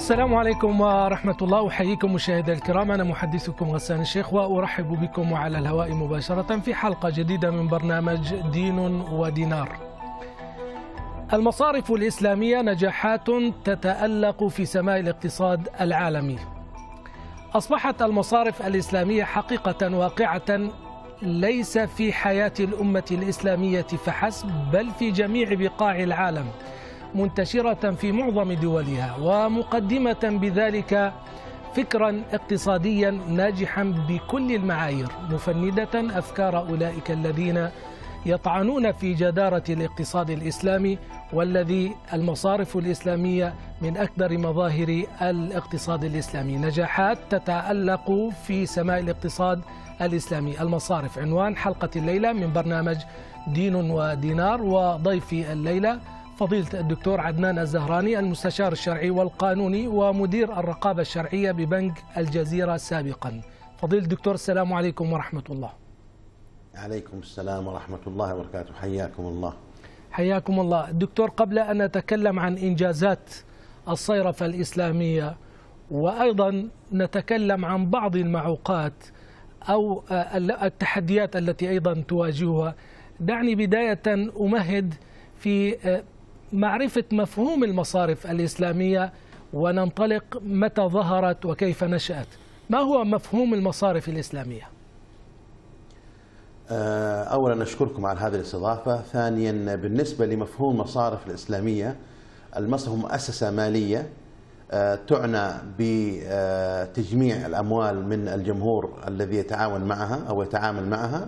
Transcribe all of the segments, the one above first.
السلام عليكم ورحمة الله. أحييكم مشاهدي الكرام، أنا محدثكم غسان الشيخ وأرحب بكم على الهواء مباشرة في حلقة جديدة من برنامج دين ودينار. المصارف الإسلامية نجاحات تتألق في سماء الاقتصاد العالمي. أصبحت المصارف الإسلامية حقيقة واقعة ليس في حياة الأمة الإسلامية فحسب، بل في جميع بقاع العالم، منتشرة في معظم دولها، ومقدمة بذلك فكرا اقتصاديا ناجحا بكل المعايير، مفندة أفكار أولئك الذين يطعنون في جدارة الاقتصاد الإسلامي، والذي المصارف الإسلامية من أكبر مظاهر الاقتصاد الإسلامي. نجاحات تتألق في سماء الاقتصاد الإسلامي. المصارف عنوان حلقة الليلة من برنامج دين ودينار، وضيفي الليلة فضيلة الدكتور عدنان الزهراني، المستشار الشرعي والقانوني ومدير الرقابة الشرعية ببنك الجزيرة سابقا. فضيلة الدكتور، السلام عليكم ورحمة الله. عليكم السلام ورحمة الله وبركاته، حياكم الله. حياكم الله. دكتور، قبل أن نتكلم عن إنجازات الصيرفة الإسلامية وأيضا نتكلم عن بعض المعوقات أو التحديات التي أيضا تواجهها، دعني بداية أمهد في معرفة مفهوم المصارف الإسلامية وننطلق متى ظهرت وكيف نشأت. ما هو مفهوم المصارف الإسلامية؟ أولا أشكركم على هذه الاستضافة. ثانيا، بالنسبة لمفهوم المصارف الإسلامية، المصرف مؤسسة مالية تعنى بتجميع الأموال من الجمهور الذي يتعاون معها أو يتعامل معها،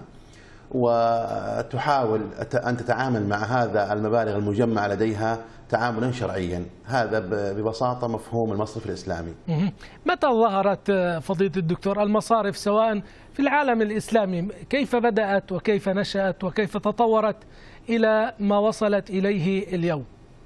وتحاول أن تتعامل مع هذا المبالغ المجمعة لديها تعاملا شرعيا. هذا ببساطة مفهوم المصرف الإسلامي. متى ظهرت فضيلة الدكتور المصارف سواء في العالم الإسلامي؟ كيف بدأت وكيف نشأت وكيف تطورت إلى ما وصلت إليه اليوم؟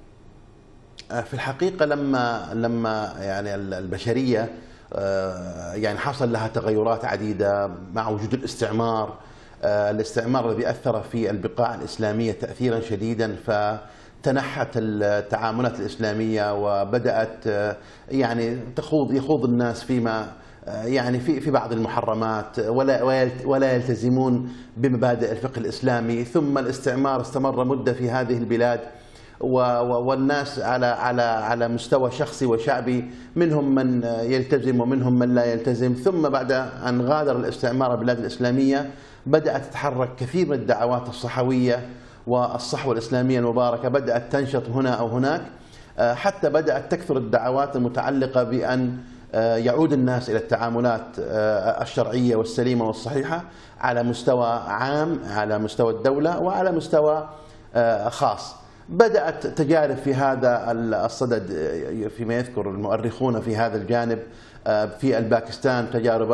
في الحقيقة لما يعني البشرية يعني حصل لها تغيرات عديدة مع وجود الاستعمار. الاستعمار الذي أثر في البقاع الإسلامية تأثيرا شديدا، فتنحت التعاملات الإسلامية وبدأت يعني يخوض الناس فيما يعني في بعض المحرمات ولا يلتزمون بمبادئ الفقه الإسلامي. ثم الاستعمار استمر مدة في هذه البلاد، والناس على مستوى شخصي وشعبي، منهم من يلتزم ومنهم من لا يلتزم. ثم بعد أن غادر الاستعمار البلاد الإسلامية بدأت تتحرك كثير من الدعوات الصحوية والصحوة الإسلامية المباركة، بدأت تنشط هنا أو هناك، حتى بدأت تكثر الدعوات المتعلقة بأن يعود الناس إلى التعاملات الشرعية والسليمة والصحيحة على مستوى عام، على مستوى الدولة وعلى مستوى خاص. بدأت تجارب في هذا الصدد فيما يذكر المؤرخون في هذا الجانب في الباكستان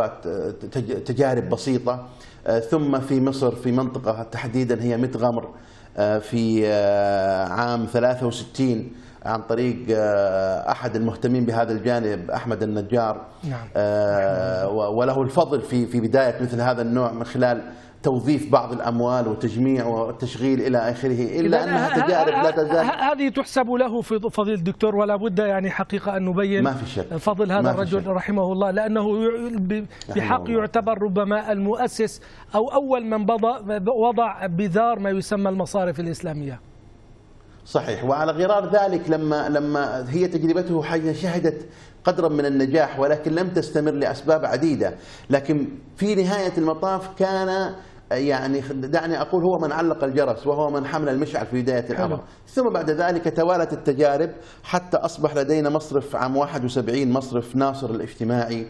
تجارب بسيطة، ثم في مصر في منطقة تحديدا هي متغمر في عام 63 عن طريق أحد المهتمين بهذا الجانب أحمد النجار. نعم. وله الفضل في بداية مثل هذا النوع من خلال توظيف بعض الأموال وتجميع والتشغيل إلى آخره، إلا أنها تجارب لا تزال. هذه تحسب له في فضيلة الدكتور، ولا بد يعني حقيقة أن نبين ما في شك فضل هذا الرجل رحمه الله، لأنه بحق يعتبر ربما المؤسس أو أول من وضع بذار ما يسمى المصارف الإسلامية. صحيح. وعلى غرار ذلك لما هي تجربته حية شهدت قدرا من النجاح، ولكن لم تستمر لأسباب عديدة. لكن في نهاية المطاف كان يعني دعني أقول هو من علق الجرس وهو من حمل المشعل في بداية الأمر. ثم بعد ذلك توالت التجارب حتى أصبح لدينا مصرف عام 71 مصرف ناصر الاجتماعي،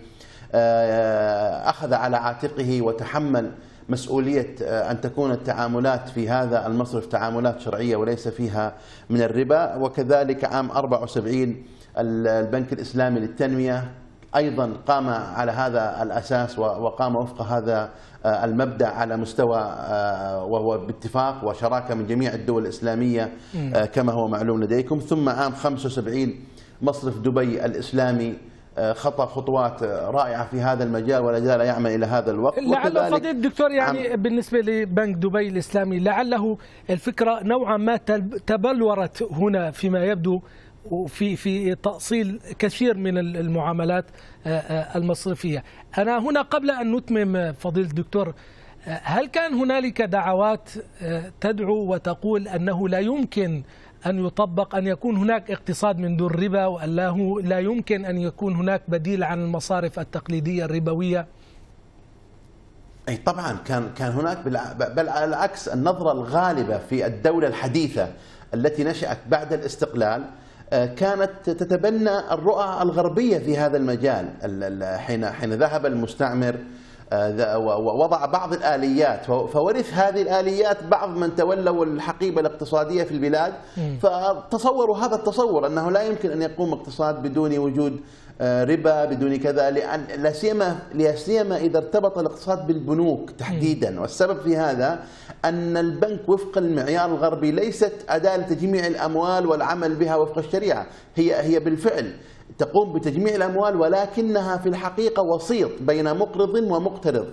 أخذ على عاتقه وتحمل مسؤولية أن تكون التعاملات في هذا المصرف تعاملات شرعية وليس فيها من الربا. وكذلك عام 74 البنك الإسلامي للتنمية أيضا قام على هذا الأساس وقام وفق هذا المبدأ على مستوى، وهو باتفاق وشراكة من جميع الدول الإسلامية كما هو معلوم لديكم. ثم عام 75 مصرف دبي الإسلامي خطى خطوات رائعة في هذا المجال ولا زال يعمل إلى هذا الوقت. لعل فضيلة الدكتور يعني بالنسبة لبنك دبي الإسلامي لعله الفكرة نوعا ما تبلورت هنا فيما يبدو في تأصيل كثير من المعاملات المصرفية. أنا هنا قبل أن نتمم فضيلة الدكتور، هل كان هنالك دعوات تدعو وتقول أنه لا يمكن أن يطبق أن يكون هناك اقتصاد من دون ربا، وأنه لا يمكن أن يكون هناك بديل عن المصارف التقليدية الربوية؟ أي طبعا كان هناك، بل على العكس، النظرة الغالبة في الدولة الحديثة التي نشأت بعد الاستقلال كانت تتبنى الرؤى الغربية في هذا المجال. حين ذهب المستعمر ووضع بعض الآليات، فورث هذه الآليات بعض من تولوا الحقيبة الاقتصادية في البلاد، فتصوروا هذا التصور أنه لا يمكن أن يقوم اقتصاد بدون وجود ربا، بدون كذا، لأن لا سيما إذا ارتبط الاقتصاد بالبنوك تحديدا. والسبب في هذا أن البنك وفق المعيار الغربي ليست أداة لتجميع الأموال والعمل بها وفق الشريعة، هي بالفعل تقوم بتجميع الأموال، ولكنها في الحقيقة وسيط بين مقرض ومقترض،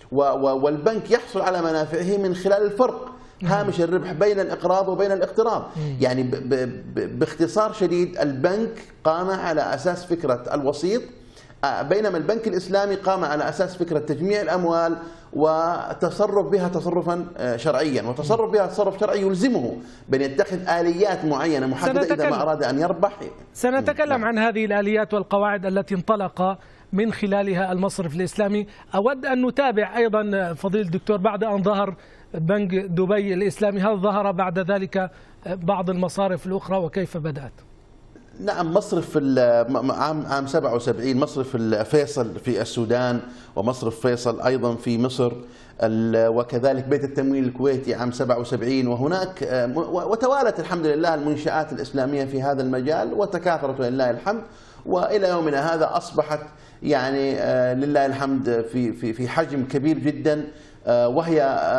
والبنك يحصل على منافعه من خلال الفرق هامش الربح بين الإقراض وبين الاقتراض. يعني باختصار شديد، البنك قام على أساس فكرة الوسيط، بينما البنك الإسلامي قام على أساس فكرة تجميع الأموال وتصرف بها تصرفا شرعيا، وتصرف بها تصرف شرعي يلزمه بأن يتخذ آليات معينة محددة إذا ما أراد أن يربح. سنتكلم عن هذه الآليات والقواعد التي انطلق من خلالها المصرف الإسلامي. أود أن نتابع أيضا فضيلة الدكتور، بعد أن ظهر بنك دبي الإسلامي، هل ظهر بعد ذلك بعض المصارف الأخرى وكيف بدأت؟ نعم، مصرف عام 77 مصرف فيصل في السودان، ومصرف فيصل أيضا في مصر، وكذلك بيت التمويل الكويتي عام 77. وهناك وتوالت الحمد لله المنشآت الإسلامية في هذا المجال وتكاثرت ولله الحمد، وإلى يومنا هذا أصبحت يعني لله الحمد في حجم كبير جدا، وهي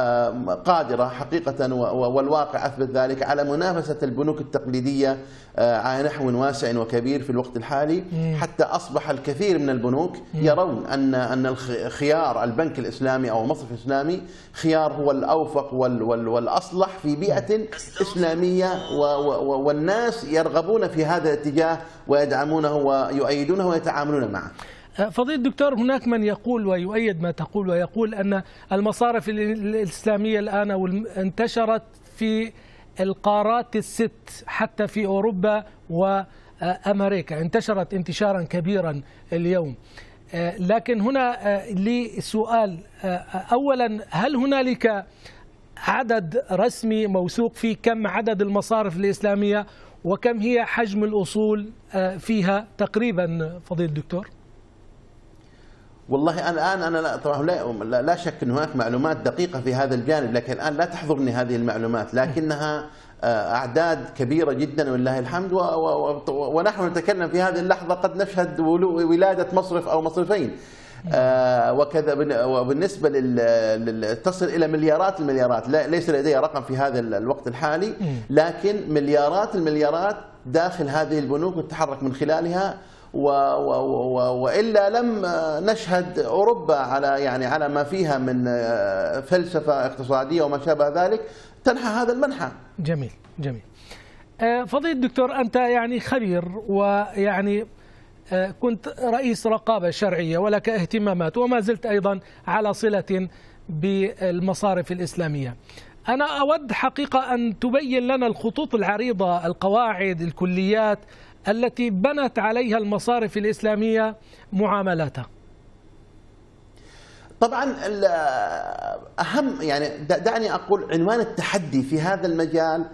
قادرة حقيقة، والواقع أثبت ذلك، على منافسة البنوك التقليدية على نحو واسع وكبير في الوقت الحالي، حتى أصبح الكثير من البنوك يرون أن خيار البنك الإسلامي أو المصرف الإسلامي خيار هو الأوفق والأصلح في بيئة إسلامية، والناس يرغبون في هذا الاتجاه ويدعمونه ويؤيدونه ويتعاملون معه. فضيلة الدكتور، هناك من يقول ويؤيد ما تقول، ويقول أن المصارف الإسلامية الآن انتشرت في القارات الست، حتى في أوروبا وأمريكا انتشرت انتشارا كبيرا اليوم. لكن هنا لي سؤال، أولا هل هنالك عدد رسمي موثوق فيه كم عدد المصارف الإسلامية وكم هي حجم الأصول فيها تقريبا فضيلة الدكتور؟ والله الآن أنا طبعا لا شك أن هناك معلومات دقيقة في هذا الجانب، لكن الآن لا تحضرني هذه المعلومات، لكنها أعداد كبيرة جدا ولله الحمد. ونحن نتكلم في هذه اللحظة قد نشهد ولادة مصرف أو مصرفين، وكذا. وبالنسبة تصل إلى مليارات المليارات، ليس لدي رقم في هذا الوقت الحالي، لكن مليارات المليارات داخل هذه البنوك وتتحرك من خلالها. وإلا لم نشهد أوروبا على ما فيها من فلسفة اقتصادية وما شابه ذلك تنحى هذا المنحى. جميل جميل. فضيلة الدكتور، أنت يعني خبير، ويعني كنت رئيس رقابة شرعية ولك اهتمامات، وما زلت أيضا على صلة بالمصارف الإسلامية. أنا أود حقيقة أن تبين لنا الخطوط العريضة، القواعد، الكليات التي بنت عليها المصارف الإسلامية معاملاتها. طبعا أهم، يعني دعني أقول عنوان التحدي في هذا المجال،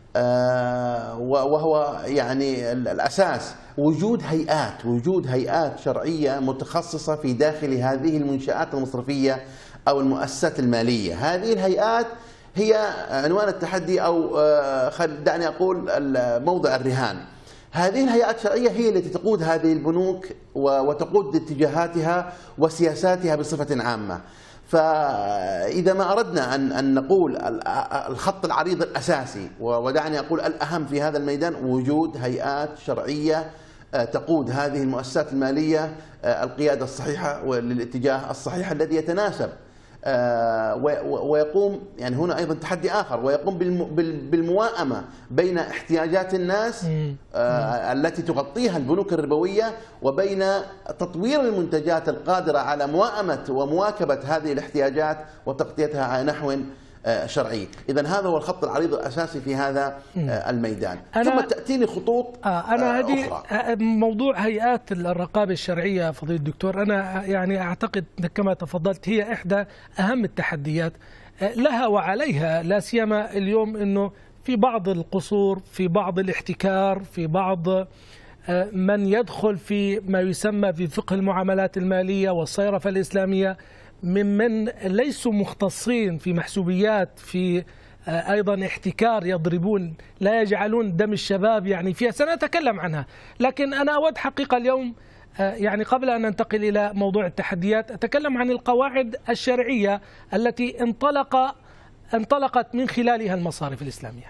وهو يعني الأساس وجود هيئات شرعية متخصصة في داخل هذه المنشآت المصرفية أو المؤسسات المالية. هذه الهيئات هي عنوان التحدي، أو دعني أقول موضع الرهان. هذه الهيئات الشرعية هي التي تقود هذه البنوك وتقود اتجاهاتها وسياساتها بصفة عامة. فإذا ما أردنا أن نقول الخط العريض الأساسي، ودعني أقول الأهم في هذا الميدان، وجود هيئات شرعية تقود هذه المؤسسات المالية القيادة الصحيحة والاتجاه الصحيح الذي يتناسب ويقوم يعني هنا أيضا تحدي آخر، ويقوم بالمواءمة بين احتياجات الناس التي تغطيها البنوك الربوية وبين تطوير المنتجات القادرة على موائمة ومواكبة هذه الاحتياجات وتغطيتها على نحو شرعي. إذن هذا هو الخط العريض الأساسي في هذا الميدان. ثم تأتيني خطوط أنا أخرى. موضوع هيئات الرقابة الشرعية فضيلة الدكتور، أنا يعني أعتقد كما تفضلت هي إحدى أهم التحديات لها وعليها، لا سيما اليوم أنه في بعض القصور، في بعض الاحتكار، في بعض من يدخل في ما يسمى في فقه المعاملات المالية والصيرفة الإسلامية ممن ليسوا مختصين في محسوبيات، في أيضا احتكار، يضربون، لا يجعلون دم الشباب يعني فيها، سنتكلم عنها. لكن أنا أود حقيقة اليوم يعني قبل أن ننتقل إلى موضوع التحديات أتكلم عن القواعد الشرعية التي انطلقت من خلالها المصارف الإسلامية.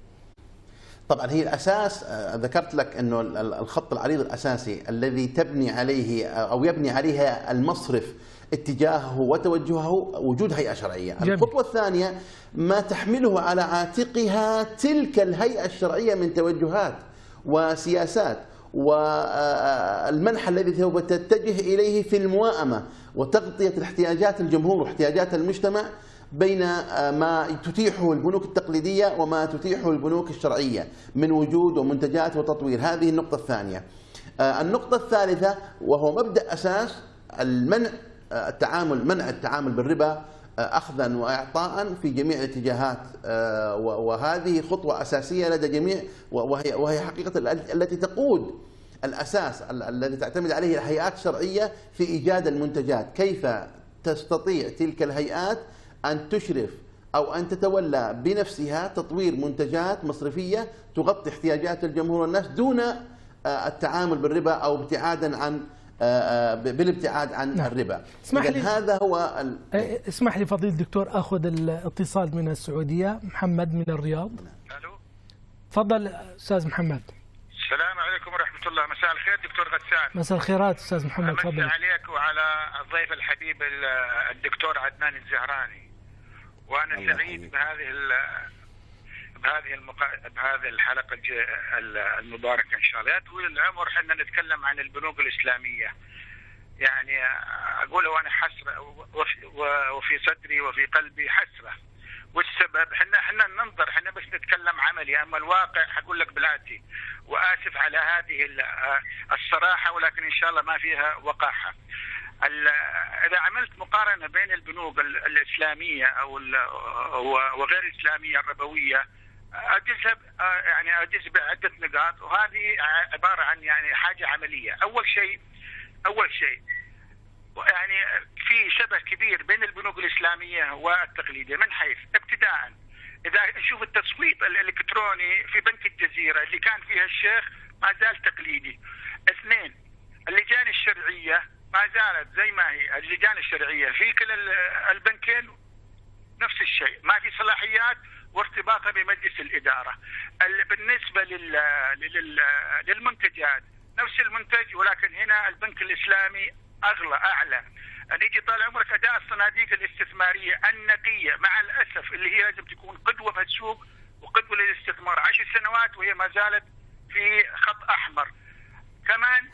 طبعا هي الأساس، ذكرت لك أنه الخط العريض الأساسي الذي تبني عليه أو يبني عليها المصرف اتجاهه وتوجهه وجود هيئة شرعية. جميل. الخطوة الثانية ما تحمله على عاتقها تلك الهيئة الشرعية من توجهات وسياسات والمنحى الذي سوف تتجه إليه في المواءمة وتغطية احتياجات الجمهور واحتياجات المجتمع بين ما تتيحه البنوك التقليدية وما تتيحه البنوك الشرعية من وجود ومنتجات وتطوير. هذه النقطة الثانية. النقطة الثالثة وهو مبدأ أساس منع التعامل بالربا أخذا وإعطاء في جميع الاتجاهات، وهذه خطوة أساسية لدى جميع، وهي حقيقة التي تقود الأساس الذي تعتمد عليه الهيئات الشرعية في إيجاد المنتجات. كيف تستطيع تلك الهيئات أن تشرف أو أن تتولى بنفسها تطوير منتجات مصرفية تغطي احتياجات الجمهور والناس دون التعامل بالربا أو بالابتعاد عن الربا. اسمح لي، هذا هو اسمح لي فضيلة الدكتور أخذ الاتصال من السعودية. محمد من الرياض. الو، تفضل أستاذ محمد. السلام عليكم ورحمة الله. مساء الخير دكتور غسان. مساء الخيرات أستاذ محمد، تفضل. مساء عليك وعلى الضيف الحبيب الدكتور عدنان الزهراني، وأنا سعيد بهذه الحلقة المباركة إن شاء الله. طويل العمر حنا نتكلم عن البنوك الإسلامية، يعني أقول وأنا حسرة وفي صدري وفي قلبي حسرة. والسبب حنا ننظر، حنا بس نتكلم عملي، أما الواقع حقول لك بالآتي، وآسف على هذه الصراحة ولكن إن شاء الله ما فيها وقاحة. إذا عملت مقارنة بين البنوك الإسلامية وغير الإسلامية الربوية أجز بعدة نقاط، وهذه عبارة عن يعني حاجة عملية. أول شيء يعني في شبه كبير بين البنوك الإسلامية والتقليدية، من حيث ابتداء إذا نشوف التصويت الإلكتروني في بنك الجزيرة اللي كان فيها الشيخ ما زال تقليدي. 2، اللجان الشرعية ما زالت زي ما هي، اللجان الشرعية في كلا البنكين نفس الشيء، ما في صلاحيات وارتباطها بمجلس الإدارة. بالنسبة للمنتجات نفس المنتج، ولكن هنا البنك الإسلامي أعلى. نيجي طال عمرك أداء الصناديق الاستثمارية النقية مع الأسف اللي هي لازم تكون قدوة في السوق وقدوة للاستثمار 10 سنوات وهي ما زالت في خط أحمر. كمان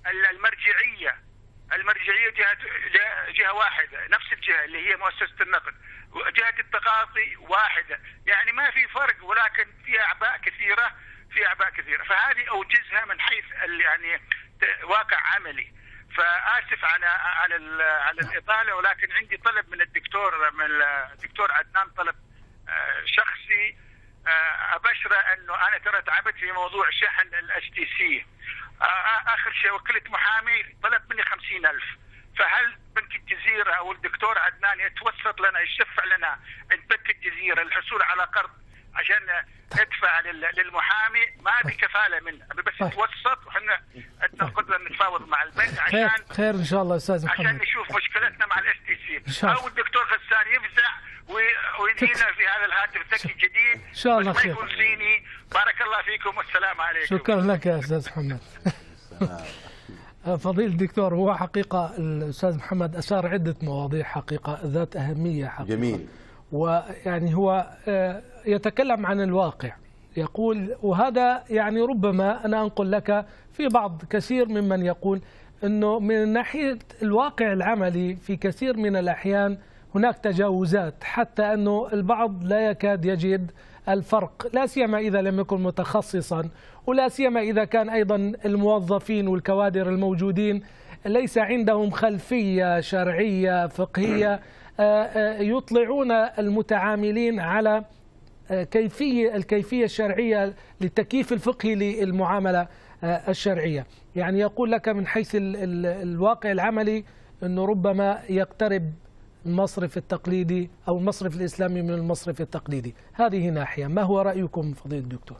المرجعية جهة واحدة، نفس الجهة اللي هي مؤسسة النقد، وجهة التقاضي واحدة، يعني ما في فرق، ولكن في أعباء كثيرة فهذه أوجزها من حيث يعني واقع عملي. فآسف على الإطالة، ولكن عندي طلب من الدكتور عدنان، طلب شخصي أبشره أنه أنا ترى تعبت في موضوع شحن الSTC. آخر شيء وكلت محامي طلب مني 50,000، فهل بنك الجزيرة أو الدكتور عدنان يتوسط لنا، يشفع لنا عند بنك الجزيرة للحصول على قرض عشان ندفع للمحامي؟ ما بكفالة منه، بس يتوسط وحنا عندنا القدرة نتفاوض مع البنك عشان خير إن شاء الله أستاذ محمد، عشان نشوف مشكلتنا مع الSTC، أو الدكتور غسان يفزع ويدينا في هذا الهاتف الذكي الجديد إن شاء الله خير. ما يكون صيني. بارك الله فيكم والسلام عليكم. شكرا لك يا أستاذ محمد. فضيلة الدكتور، هو حقيقة الأستاذ محمد أشار عدة مواضيع حقيقة ذات أهمية حقيقة. جميل. ويعني هو يتكلم عن الواقع، يقول، وهذا يعني ربما أنا أنقل لك في بعض كثير ممن يقول أنه من ناحية الواقع العملي في كثير من الأحيان هناك تجاوزات، حتى أنه البعض لا يكاد يجد الفرق، لا سيما إذا لم يكن متخصصا، ولا سيما إذا كان أيضا الموظفين والكوادر الموجودين ليس عندهم خلفية شرعية فقهية يطلعون المتعاملين على الكيفية الشرعية للتكييف الفقهي للمعاملة الشرعية. يعني يقول لك من حيث الواقع العملي أنه ربما يقترب المصرف التقليدي أو المصرف الإسلامي من المصرف التقليدي. هذه ناحية، ما هو رأيكم فضيلة الدكتور؟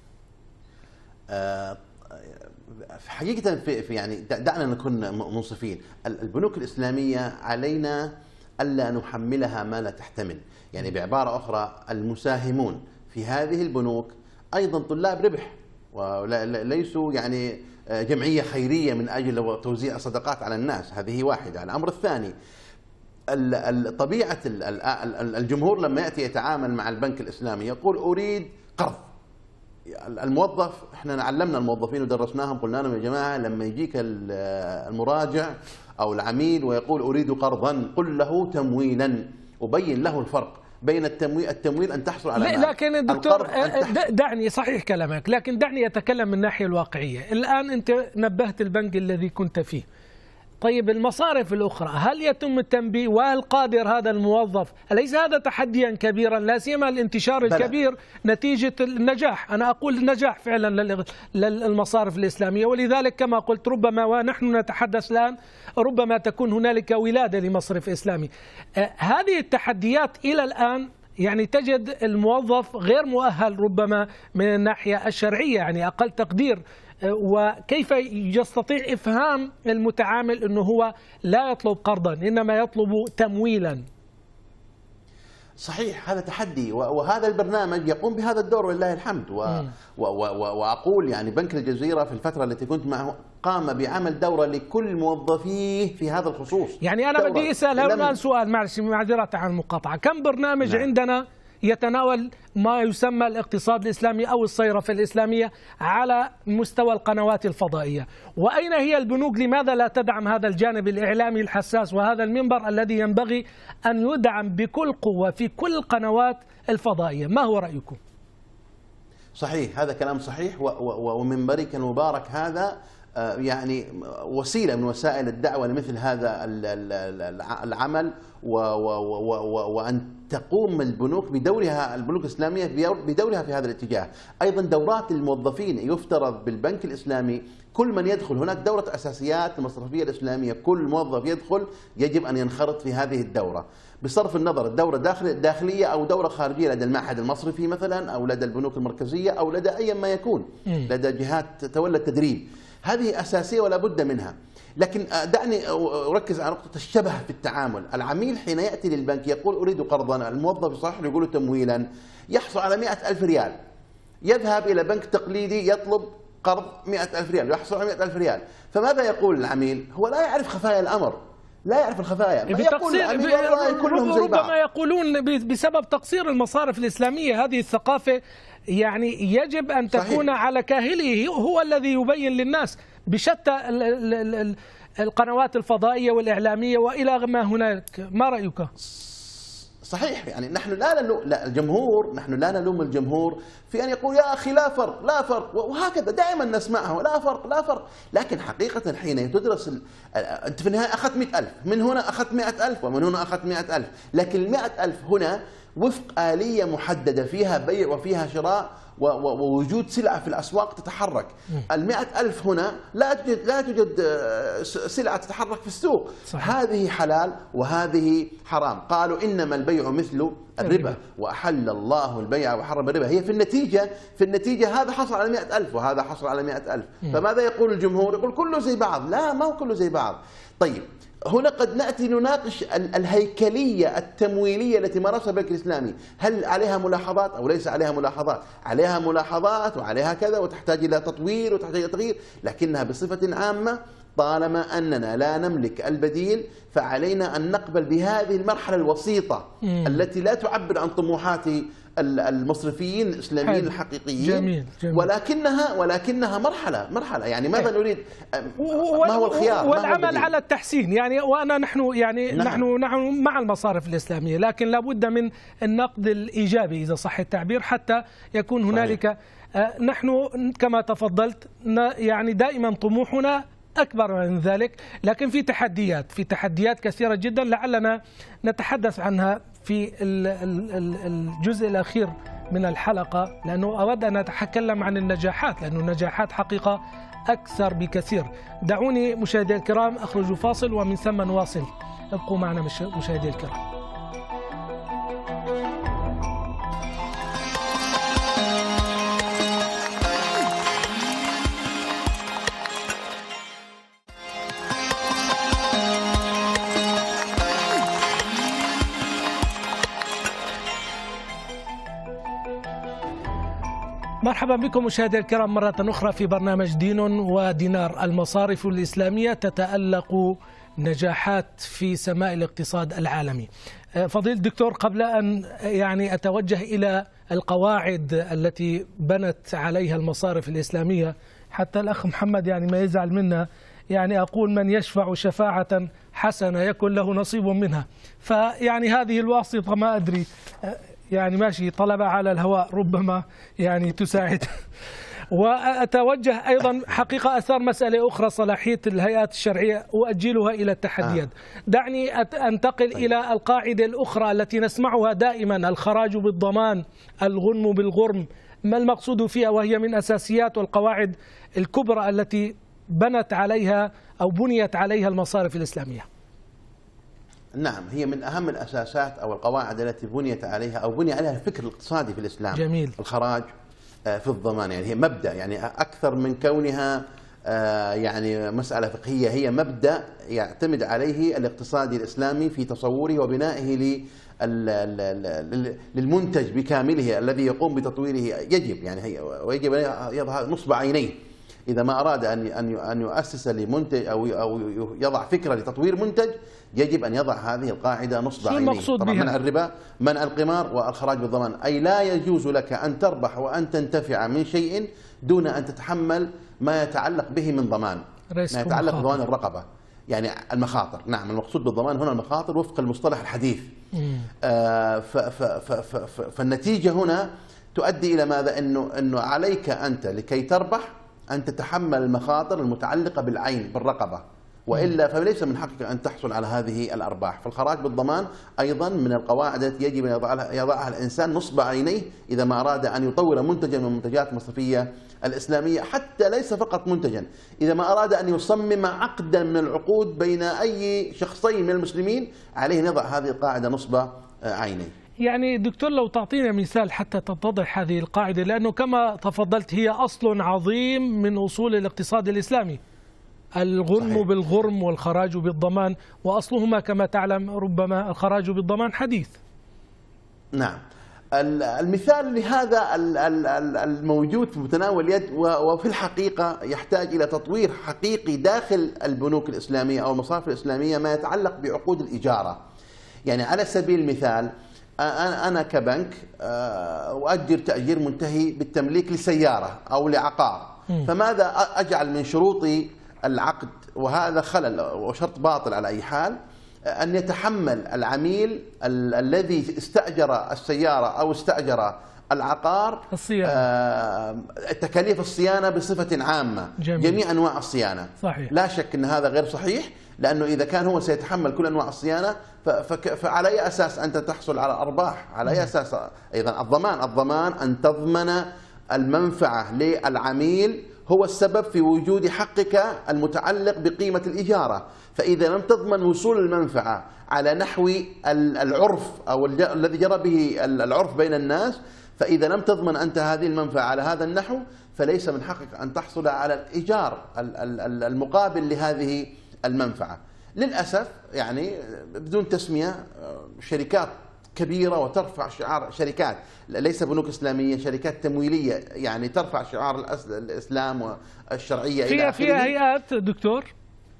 حقيقة يعني دعنا نكون منصفين. البنوك الإسلامية علينا ألا نحملها ما لا تحتمل. يعني بعبارة أخرى، المساهمون في هذه البنوك أيضا طلاب ربح، وليسوا يعني جمعية خيرية من أجل توزيع الصدقات على الناس. هذه واحدة. الأمر الثاني، طبيعة الجمهور لما يأتي يتعامل مع البنك الإسلامي يقول أريد قرض. الموظف، احنا علمنا الموظفين ودرسناهم، قلنا لهم يا جماعة لما يجيك المراجع أو العميل ويقول أريد قرضا، قل له تمويلا، وبين له الفرق بين التمويل أن تحصل على مال. لكن الدكتور دعني، صحيح كلامك، لكن دعني أتكلم من الناحية الواقعية. الآن أنت نبهت البنك الذي كنت فيه. طيب المصارف الأخرى هل يتم التنبيه؟ وهل قادر هذا الموظف؟ أليس هذا تحديا كبيرا، لا سيما الانتشار الكبير نتيجة النجاح؟ أنا أقول النجاح فعلا للمصارف الإسلامية، ولذلك كما قلت ربما ونحن نتحدث الآن ربما تكون هنالك ولادة لمصرف إسلامي. هذه التحديات إلى الآن يعني تجد الموظف غير مؤهل ربما من الناحية الشرعية، يعني أقل تقدير. وكيف يستطيع إفهام المتعامل أنه هو لا يطلب قرضا إنما يطلب تمويلا؟ صحيح، هذا تحدي، وهذا البرنامج يقوم بهذا الدور ولله الحمد. وأقول يعني بنك الجزيرة في الفترة التي كنت معه قام بعمل دورة لكل موظفيه في هذا الخصوص. يعني أنا بدي أسأل هنا سؤال، معذرة عن المقاطعة، كم برنامج عندنا يتناول ما يسمى الاقتصاد الإسلامي أو الصيرفة الإسلامية على مستوى القنوات الفضائية؟ وأين هي البنوك؟ لماذا لا تدعم هذا الجانب الإعلامي الحساس وهذا المنبر الذي ينبغي أن يدعم بكل قوة في كل القنوات الفضائية؟ ما هو رأيكم؟ صحيح، هذا كلام صحيح، ومنبرك المبارك هذا يعني وسيلة من وسائل الدعوة لمثل هذا العمل، وأن تقوم البنوك بدورها، البنوك الإسلامية بدورها في هذا الاتجاه. أيضا دورات الموظفين، يفترض بالبنك الإسلامي كل من يدخل، هناك دورة أساسيات المصرفية الإسلامية، كل موظف يدخل يجب أن ينخرط في هذه الدورة، بصرف النظر الدورة داخلية أو دورة خارجية لدى المعهد المصرفي مثلا، أو لدى البنوك المركزية، أو لدى أي ما يكون، لدى جهات تتولى التدريب. هذه أساسية ولا بد منها. لكن دعني أركز على نقطة الشبه في التعامل. العميل حين يأتي للبنك يقول أريد قرضا، الموظف صح يقول تمويلا، يحصل على 100,000 ريال، يذهب إلى بنك تقليدي يطلب قرض 100,000 ريال، يحصل على 100,000 ريال. فماذا يقول العميل؟ هو لا يعرف خفايا الأمر، لا يعرف الخفايا، ربما يقولون بسبب تقصير المصارف الإسلامية. هذه الثقافة يعني يجب أن تكون على كاهله، هو الذي يبين للناس بشتى القنوات الفضائية والإعلامية وإلى ما هناك. ما رأيك؟ صحيح، يعني نحن نحن لا نلوم الجمهور في أن يقول يا أخي لا فرق لا فرق، وهكذا دائما نسمعه لا فرق لا فرق. لكن حقيقة حين تدرس أنت في النهاية أخذت 100,000، من هنا أخذت 100,000، ومن هنا أخذت 100,000، لكن 100,000 هنا وفق آلية محددة فيها بيع وفيها شراء ووجود سلعة في الأسواق تتحرك. 100,000 هنا لا توجد سلعة تتحرك في السوق. صحيح. هذه حلال وهذه حرام. قالوا إنما البيع مثل الربا وأحل الله البيع وحرم الربا. هي في النتيجة هذا حصل على 100,000 وهذا حصل على 100,000. فماذا يقول الجمهور؟ يقول كله زي بعض. لا، ما هو كله زي بعض. طيب هنا قد نأتي نناقش الهيكلية التمويلية التي مارسها البنك الإسلامي، هل عليها ملاحظات أو ليس عليها ملاحظات؟ عليها ملاحظات وعليها كذا، وتحتاج إلى تطوير وتحتاج إلى تغيير، لكنها بصفة عامة طالما أننا لا نملك البديل فعلينا أن نقبل بهذه المرحلة الوسيطة التي لا تعبر عن طموحات المصرفيين الإسلاميين الحقيقيين. جميل. ولكنها مرحلة يعني ماذا نريد؟ ما هو الخيار؟ والعمل على التحسين يعني. نحن مع المصارف الإسلامية، لكن لابد من النقد الإيجابي إذا صح التعبير حتى يكون هنالك نحن كما تفضلت يعني دائما طموحنا أكبر من ذلك، لكن في تحديات كثيرة جدا لعلنا نتحدث عنها في الجزء الأخير من الحلقة، لأنه أود أن أتكلم عن النجاحات، لأن النجاحات حقيقة أكثر بكثير. دعوني مشاهدي الكرام أخرج فاصل ومن ثم نواصل. ابقوا معنا مشاهدي الكرام. مرحبا بكم مشاهدي الكرام مرة أخرى في برنامج دين ودينار. المصارف الإسلامية تتألق نجاحات في سماء الاقتصاد العالمي. فضيلة الدكتور، قبل أن يعني أتوجه إلى القواعد التي بنت عليها المصارف الإسلامية، حتى الأخ محمد يعني ما يزعل منا، يعني أقول من يشفع شفاعة حسنة يكن له نصيب منها. فيعني هذه الواسطة ما أدري يعني ماشي، طلب على الهواء ربما يعني تساعد. وأتوجه أيضا حقيقة أثار مسألة أخرى، صلاحية الهيئات الشرعية، وأجلها إلى التحديات. دعني أنتقل إلى القاعدة الأخرى التي نسمعها دائما، الخراج بالضمان، الغنم بالغرم. ما المقصود فيها؟ وهي من أساسيات والقواعد الكبرى التي بنت عليها أو بنيت عليها المصارف الإسلامية. نعم، هي من أهم الأساسات أو القواعد التي بنيت عليها أو بني عليها الفكر الاقتصادي في الإسلام. جميل. الخراج في الضمان، يعني هي مبدأ، يعني أكثر من كونها يعني مسألة فقهية، هي مبدأ يعتمد عليه الاقتصادي الإسلامي في تصوره وبنائه للمنتج بكامله الذي يقوم بتطويره. ويجب أن يضع نصب عينيه إذا ما أراد أن يؤسس لمنتج أو يضع فكرة لتطوير منتج، يجب أن يضع هذه القاعدة نصب عينيه. طبعا منع الربا، منع القمار، والخراج بالضمان. أي لا يجوز لك أن تربح وأن تنتفع من شيء دون أن تتحمل ما يتعلق به من ضمان، ما يتعلق بضمان الرقبة، يعني المخاطر. نعم، المقصود بالضمان هنا المخاطر وفق المصطلح الحديث. فالنتيجة هنا تؤدي إلى ماذا؟ أنه عليك أنت لكي تربح أن تتحمل المخاطر المتعلقة بالعين بالرقبة، وإلا فليس من حقك أن تحصل على هذه الأرباح. فالخراج بالضمان أيضا من القواعد التي يجب أن يضعها الإنسان نصب عينيه إذا ما أراد أن يطور منتجا من منتجات المصرفية الإسلامية، حتى ليس فقط منتجا، إذا ما أراد أن يصمم عقدا من العقود بين أي شخصين من المسلمين، عليه أن يضع هذه القاعدة نصب عينيه. يعني دكتور لو تعطينا مثال حتى تتضح هذه القاعدة، لأنه كما تفضلت هي أصل عظيم من أصول الاقتصاد الإسلامي، الغنم صحيح. بالغرم والخراج بالضمان، وأصلهما كما تعلم ربما الخراج بالضمان حديث. نعم، المثال لهذا الموجود في متناول اليد، وفي الحقيقة يحتاج إلى تطوير حقيقي داخل البنوك الإسلامية أو المصارف الإسلامية، ما يتعلق بعقود الإجارة. يعني على سبيل المثال أنا كبنك أؤجر تأجير منتهي بالتمليك لسيارة أو لعقار، فماذا أجعل من شروطي العقد؟ وهذا خلل وشرط باطل على أي حال، أن يتحمل العميل الذي استأجر السيارة أو استأجر العقار تكاليف الصيانة بصفة عامة. جميع أنواع الصيانة. صحيح. لا شك أن هذا غير صحيح، لأنه إذا كان هو سيتحمل كل أنواع الصيانة فعلى أي أساس أنت تحصل على أرباح؟ على أي أساس؟ أيضا الضمان أن تضمن المنفعة للعميل هو السبب في وجود حقك المتعلق بقيمة الإجارة. فإذا لم تضمن وصول المنفعة على نحو العرف أو الذي جرى به العرف بين الناس، فإذا لم تضمن أنت هذه المنفعة على هذا النحو، فليس من حقك أن تحصل على الإيجار المقابل لهذه المنفعة. للأسف يعني بدون تسمية، شركات كبيرة وترفع شعار، شركات ليس بنوك إسلامية، شركات تمويلية يعني ترفع شعار الإسلام والشرعية إلى آخره. فيها هيئات دكتور،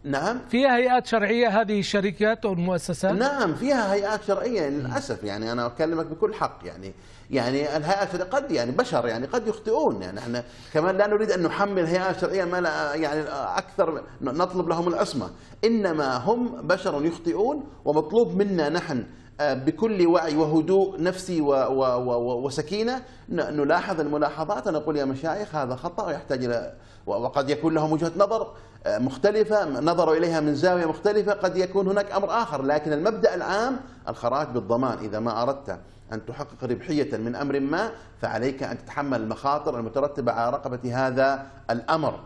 نعم فيها هيئات شرعية هذه الشركات أو المؤسسات؟ نعم فيها هيئات شرعية للأسف، يعني أنا أكلمك بكل حق، يعني الهيئات الشرعية قد بشر قد يخطئون، احنا كمان لا نريد أن نحمل الهيئات الشرعية ما لا أكثر نطلب لهم العصمة، إنما هم بشر يخطئون، ومطلوب منا نحن بكل وعي وهدوء نفسي وسكينة نلاحظ الملاحظات ونقول يا مشايخ هذا خطأ ويحتاج إلى، وقد يكون لهم وجهة نظر مختلفة نظروا إليها من زاوية مختلفة، قد يكون هناك أمر آخر، لكن المبدأ العام الخراج بالضمان. إذا ما أردت أن تحقق ربحية من أمر ما فعليك أن تتحمل المخاطر المترتبة على رقبة هذا الأمر.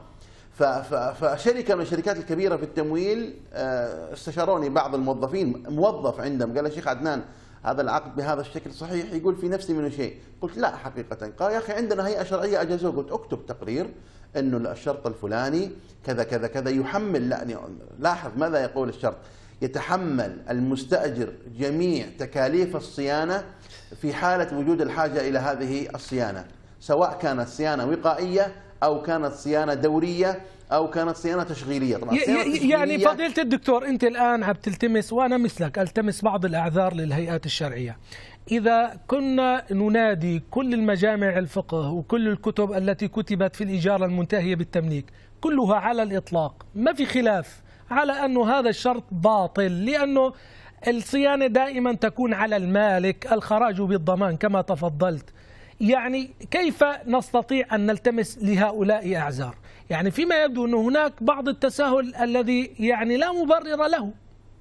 فشركة من الشركات الكبيرة في التمويل استشاروني بعض الموظفين، موظف عندهم قال يا شيخ عدنان هذا العقد بهذا الشكل صحيح؟ يقول في نفسي منه شيء. قلت لا حقيقة. قال يا أخي عندنا هيئة شرعية أجازوه. قلت اكتب تقرير أنه الشرط الفلاني كذا كذا كذا يحمل، لاحظ ماذا يقول الشرط، يتحمل المستأجر جميع تكاليف الصيانة في حالة وجود الحاجة إلى هذه الصيانة، سواء كانت صيانة وقائية أو كانت صيانة دورية أو كانت صيانة تشغيلية. طبعا يعني فضيلة الدكتور أنت الآن عم تلتمس، وأنا مثلك ألتمس بعض الأعذار للهيئات الشرعية. إذا كنا ننادي كل المجامع الفقه وكل الكتب التي كتبت في الإجارة المنتهية بالتمليك كلها على الإطلاق ما في خلاف على أنه هذا الشرط باطل، لأنه الصيانة دائما تكون على المالك، الخراج بالضمان كما تفضلت، يعني كيف نستطيع أن نلتمس لهؤلاء أعذار؟ يعني فيما يبدو أن هناك بعض التساهل الذي لا مبرر له.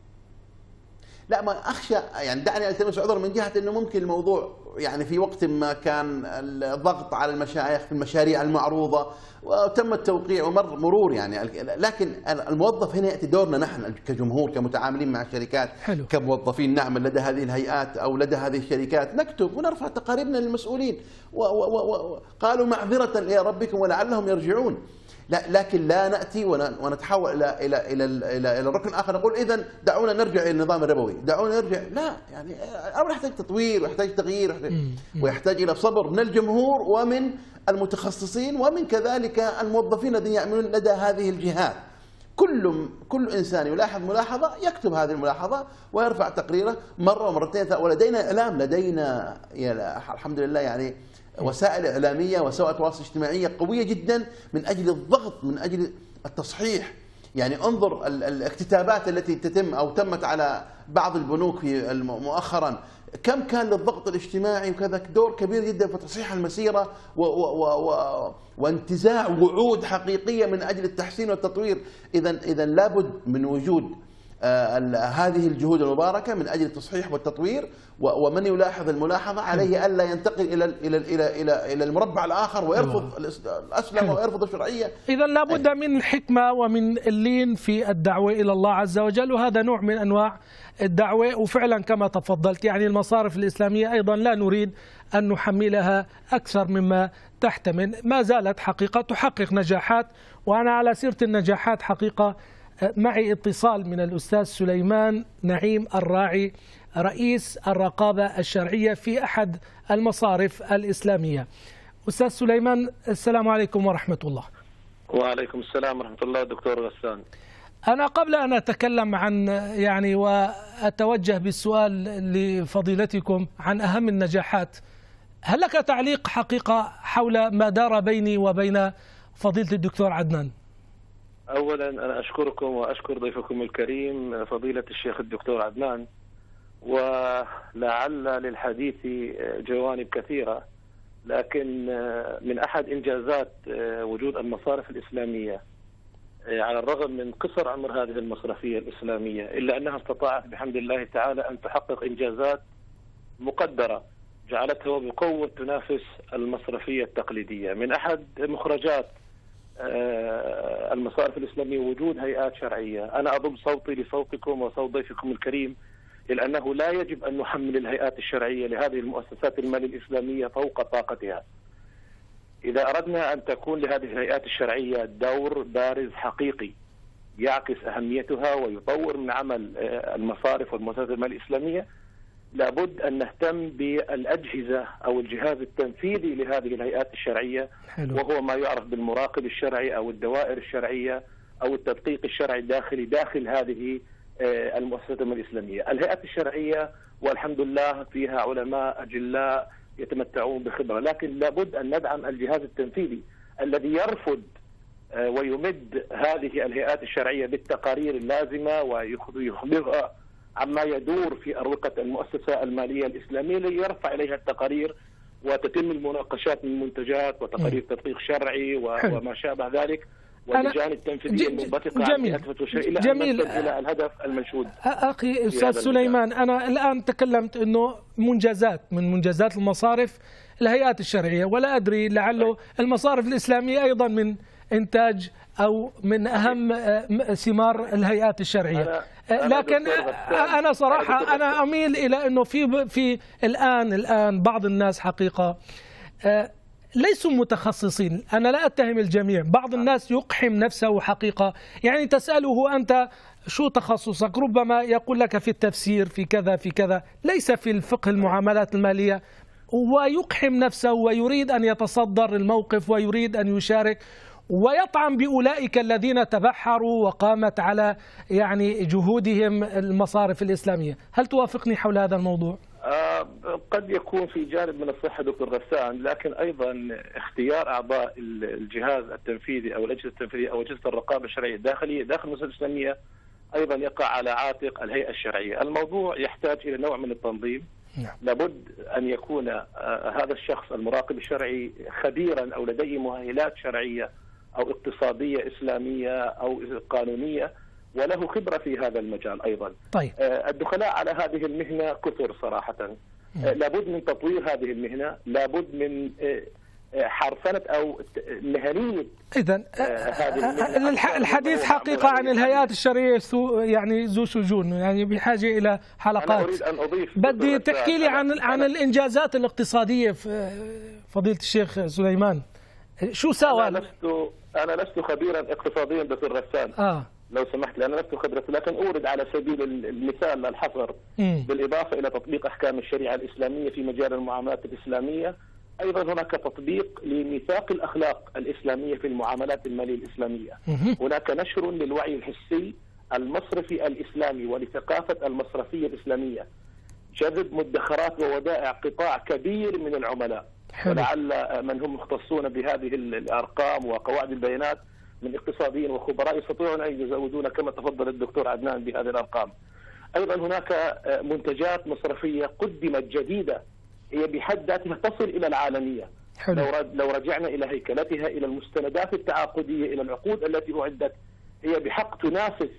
لا ما أخشى، دعني ألتمس عذر من جهة أنه ممكن الموضوع في وقت ما كان الضغط على المشايخ في المشاريع المعروضة وتم التوقيع ومر مرور لكن الموظف هنا يأتي دورنا نحن كجمهور كمتعاملين مع الشركات. حلو. كموظفين نعمل لدى هذه الهيئات أو لدى هذه الشركات، نكتب ونرفع تقاريرنا للمسؤولين وقالوا معذرة إلى ربكم ولعلهم يرجعون. لكن لا نأتي ونتحول إلى الركن الآخر نقول إذن دعونا نرجع إلى النظام الربوي، دعونا نرجع. لا الأمر يحتاج تطوير ويحتاج تغيير ويحتاج إلى صبر من الجمهور ومن المتخصصين ومن كذلك الموظفين الذين يعملون لدى هذه الجهات. كل إنسان يلاحظ ملاحظة يكتب هذه الملاحظة ويرفع تقريره مرة ومرتين، ولدينا إعلام، لدينا الحمد لله وسائل إعلامية وسائل تواصل اجتماعية قوية جدا من أجل الضغط، من أجل التصحيح. انظر الاكتتابات التي تتم أو تمت على بعض البنوك مؤخرا، كم كان للضغط الاجتماعي وكذا دور كبير جدا في تصحيح المسيرة وانتزاع وعود حقيقية من أجل التحسين والتطوير. إذا لابد من وجود هذه الجهود المباركة من أجل التصحيح والتطوير، ومن يلاحظ الملاحظة عليه ألا ينتقل إلى المربع الآخر ويرفض الأسلم ويرفض الشرعية. إذا لابد من الحكمة ومن اللين في الدعوة إلى الله عز وجل، وهذا نوع من أنواع الدعوة. وفعلا كما تفضلت المصارف الإسلامية أيضا لا نريد أن نحملها أكثر مما تحتمل، ما زالت حقيقة تحقق نجاحات. وأنا على سيرة النجاحات حقيقة معي اتصال من الأستاذ سليمان نعيم الراعي رئيس الرقابة الشرعية في أحد المصارف الإسلامية. أستاذ سليمان السلام عليكم ورحمة الله. وعليكم السلام ورحمة الله دكتور غسان. أنا قبل أن أتكلم عن وأتوجه بالسؤال لفضيلتكم عن أهم النجاحات، هل لك تعليق حقيقة حول ما دار بيني وبين فضيلة الدكتور عدنان؟ أولا أنا أشكركم وأشكر ضيفكم الكريم فضيلة الشيخ الدكتور عدنان، ولعل للحديث جوانب كثيرة، لكن من أحد إنجازات وجود المصارف الإسلامية على الرغم من قصر عمر هذه المصرفية الإسلامية إلا أنها استطاعت بحمد الله تعالى أن تحقق إنجازات مقدرة جعلتها بقوة تنافس المصرفية التقليدية. من أحد مخرجات المصارف الإسلامية وجود هيئات شرعية. أنا أضم صوتي لصوتكم وصوت ضيفكم الكريم إلى أنه لا يجب أن نحمل الهيئات الشرعية لهذه المؤسسات المالية الإسلامية فوق طاقتها. إذا أردنا أن تكون لهذه الهيئات الشرعية دور بارز حقيقي يعكس أهميتها ويطور من عمل المصارف والمؤسسات المالية الإسلامية، لابد أن نهتم بالأجهزة أو الجهاز التنفيذي لهذه الهيئات الشرعية. حلو. وهو ما يعرف بالمراقب الشرعي أو الدوائر الشرعية أو التدقيق الشرعي الداخلي داخل هذه المؤسسات الإسلامية. الهيئات الشرعية والحمد لله فيها علماء أجلاء يتمتعون بخبرة، لكن لابد أن ندعم الجهاز التنفيذي الذي يرفض ويمد هذه الهيئات الشرعية بالتقارير اللازمة ويخبرها عما يدور في أروقة المؤسسة المالية الإسلامية ليرفع إليها التقارير وتتم المناقشات من منتجات وتقارير تدقيق شرعي وما شابه ذلك، واللجان التنفيذية المنبثقة عن الهيئات الشرعية إلى أن نصل إلى الهدف المنشود. أخي أستاذ سليمان، أنا الآن تكلمت أنه منجزات من منجزات المصارف الهيئات الشرعية، ولا أدري لعله المصارف الإسلامية أيضا من إنتاج أو من أهم ثمار الهيئات الشرعية. لكن أنا صراحة أنا أميل إلى أنه في الآن بعض الناس حقيقة ليسوا متخصصين. أنا لا أتهم الجميع، بعض الناس يقحم نفسه حقيقة، يعني تسأله أنت شو تخصصك، ربما يقول لك في التفسير في كذا في كذا، ليس في الفقه المعاملات المالية، ويقحم نفسه ويريد أن يتصدر الموقف ويريد أن يشارك ويطعن بأولئك الذين تبحروا وقامت على يعني جهودهم المصارف الإسلامية. هل توافقني حول هذا الموضوع؟ قد يكون في جانب من الصحة دكتور غسان، لكن أيضا اختيار أعضاء الجهاز التنفيذي أو الأجهزة التنفيذية أو أجهزة الرقابة الشرعية الداخلية داخل المؤسسة الإسلامية أيضا يقع على عاتق الهيئة الشرعية. الموضوع يحتاج إلى نوع من التنظيم. لابد أن يكون هذا الشخص المراقب الشرعي خبيرا أو لديه مؤهلات شرعية أو اقتصادية إسلامية أو قانونية وله خبرة في هذا المجال أيضا. طيب. الدخلاء على هذه المهنة كثر صراحة. لابد من تطوير هذه المهنة، لابد من حرفنة أو مهنية. إذن الحديث حقيقة عن الهيئات الشرعية يعني ذو شجون، يعني بحاجة إلى حلقات. أنا أريد أن أضيف، بدي تحكي لي عن الإنجازات الاقتصادية فضيلة الشيخ سليمان. شو سوى؟ أنا لست خبيرا اقتصاديا دكتور غسان. لو سمحت لي، أنا لست خبرة، لكن أورد على سبيل المثال الحصر بالإضافة إلى تطبيق أحكام الشريعة الإسلامية في مجال المعاملات الإسلامية، أيضا هناك تطبيق لميثاق الأخلاق الإسلامية في المعاملات المالية الإسلامية. هناك نشر للوعي الحسي المصرفي الإسلامي ولثقافة المصرفية الإسلامية، جذب مدخرات وودائع قطاع كبير من العملاء، ولعل من هم مختصون بهذه الأرقام وقواعد البيانات من اقتصاديين وخبراء يستطيعون أن يزودون كما تفضل الدكتور عدنان بهذه الأرقام. أيضا هناك منتجات مصرفية قدمت جديدة هي بحد ذاتها تصل إلى العالمية. لو رجعنا إلى هيكلتها، إلى المستندات التعاقدية، إلى العقود التي أعدت، هي بحق تنافس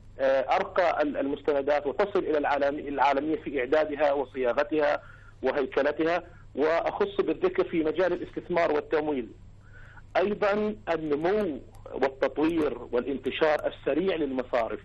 أرقى المستندات وتصل إلى العالمية في إعدادها وصياغتها وهيكلتها. وأخص بالذكر في مجال الاستثمار والتمويل أيضا النمو والتطوير والانتشار السريع للمصارف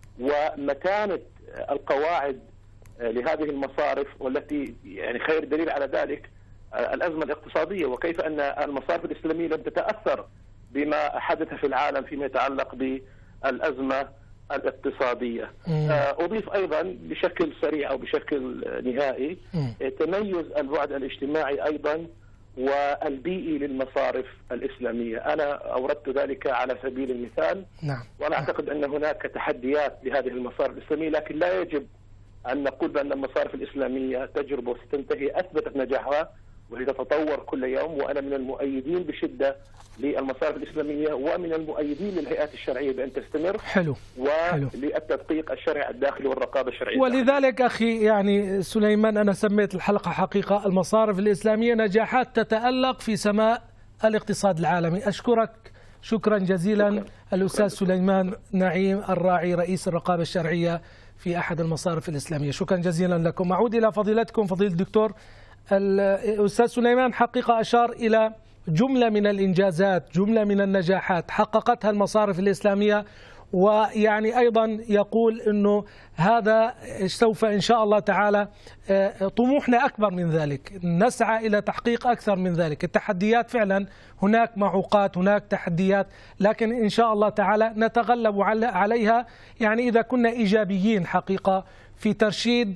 ومتانة القواعد لهذه المصارف، والتي يعني خير دليل على ذلك الأزمة الاقتصادية، وكيف أن المصارف الإسلامية لم تتأثر بما حدث في العالم فيما يتعلق بالأزمة الاقتصادية. أضيف أيضا بشكل سريع أو بشكل نهائي تميز البعد الاجتماعي أيضا والبيئي للمصارف الإسلامية. أنا أوردت ذلك على سبيل المثال. وأنا أعتقد أن هناك تحديات لهذه المصارف الإسلامية، لكن لا يجب أن نقول بأن المصارف الإسلامية تجربة وستنتهي، أثبتت نجاحها وهي تتطور كل يوم، وأنا من المؤيدين بشدة للمصارف الإسلامية ومن المؤيدين للهيئات الشرعية بأن تستمر. حلو. وللتدقيق الشرعي الداخلي والرقابة الشرعية. ولذلك أخي يعني سليمان، أنا سميت الحلقة حقيقة المصارف الإسلامية نجاحات تتألق في سماء الاقتصاد العالمي. أشكرك شكرا جزيلا الأستاذ سليمان نعيم الراعي رئيس الرقابة الشرعية في أحد المصارف الإسلامية. شكرا جزيلا لكم. أعود إلى فضيلتكم فضيلة الدكتور. الأستاذ سليمان حقيقة أشار إلى جملة من الإنجازات، جملة من النجاحات حققتها المصارف الإسلامية، ويعني أيضا يقول أنه هذا سوف إن شاء الله تعالى طموحنا أكبر من ذلك، نسعى إلى تحقيق أكثر من ذلك. التحديات فعلا هناك معوقات، هناك تحديات، لكن إن شاء الله تعالى نتغلب عليها، يعني إذا كنا إيجابيين حقيقة في ترشيد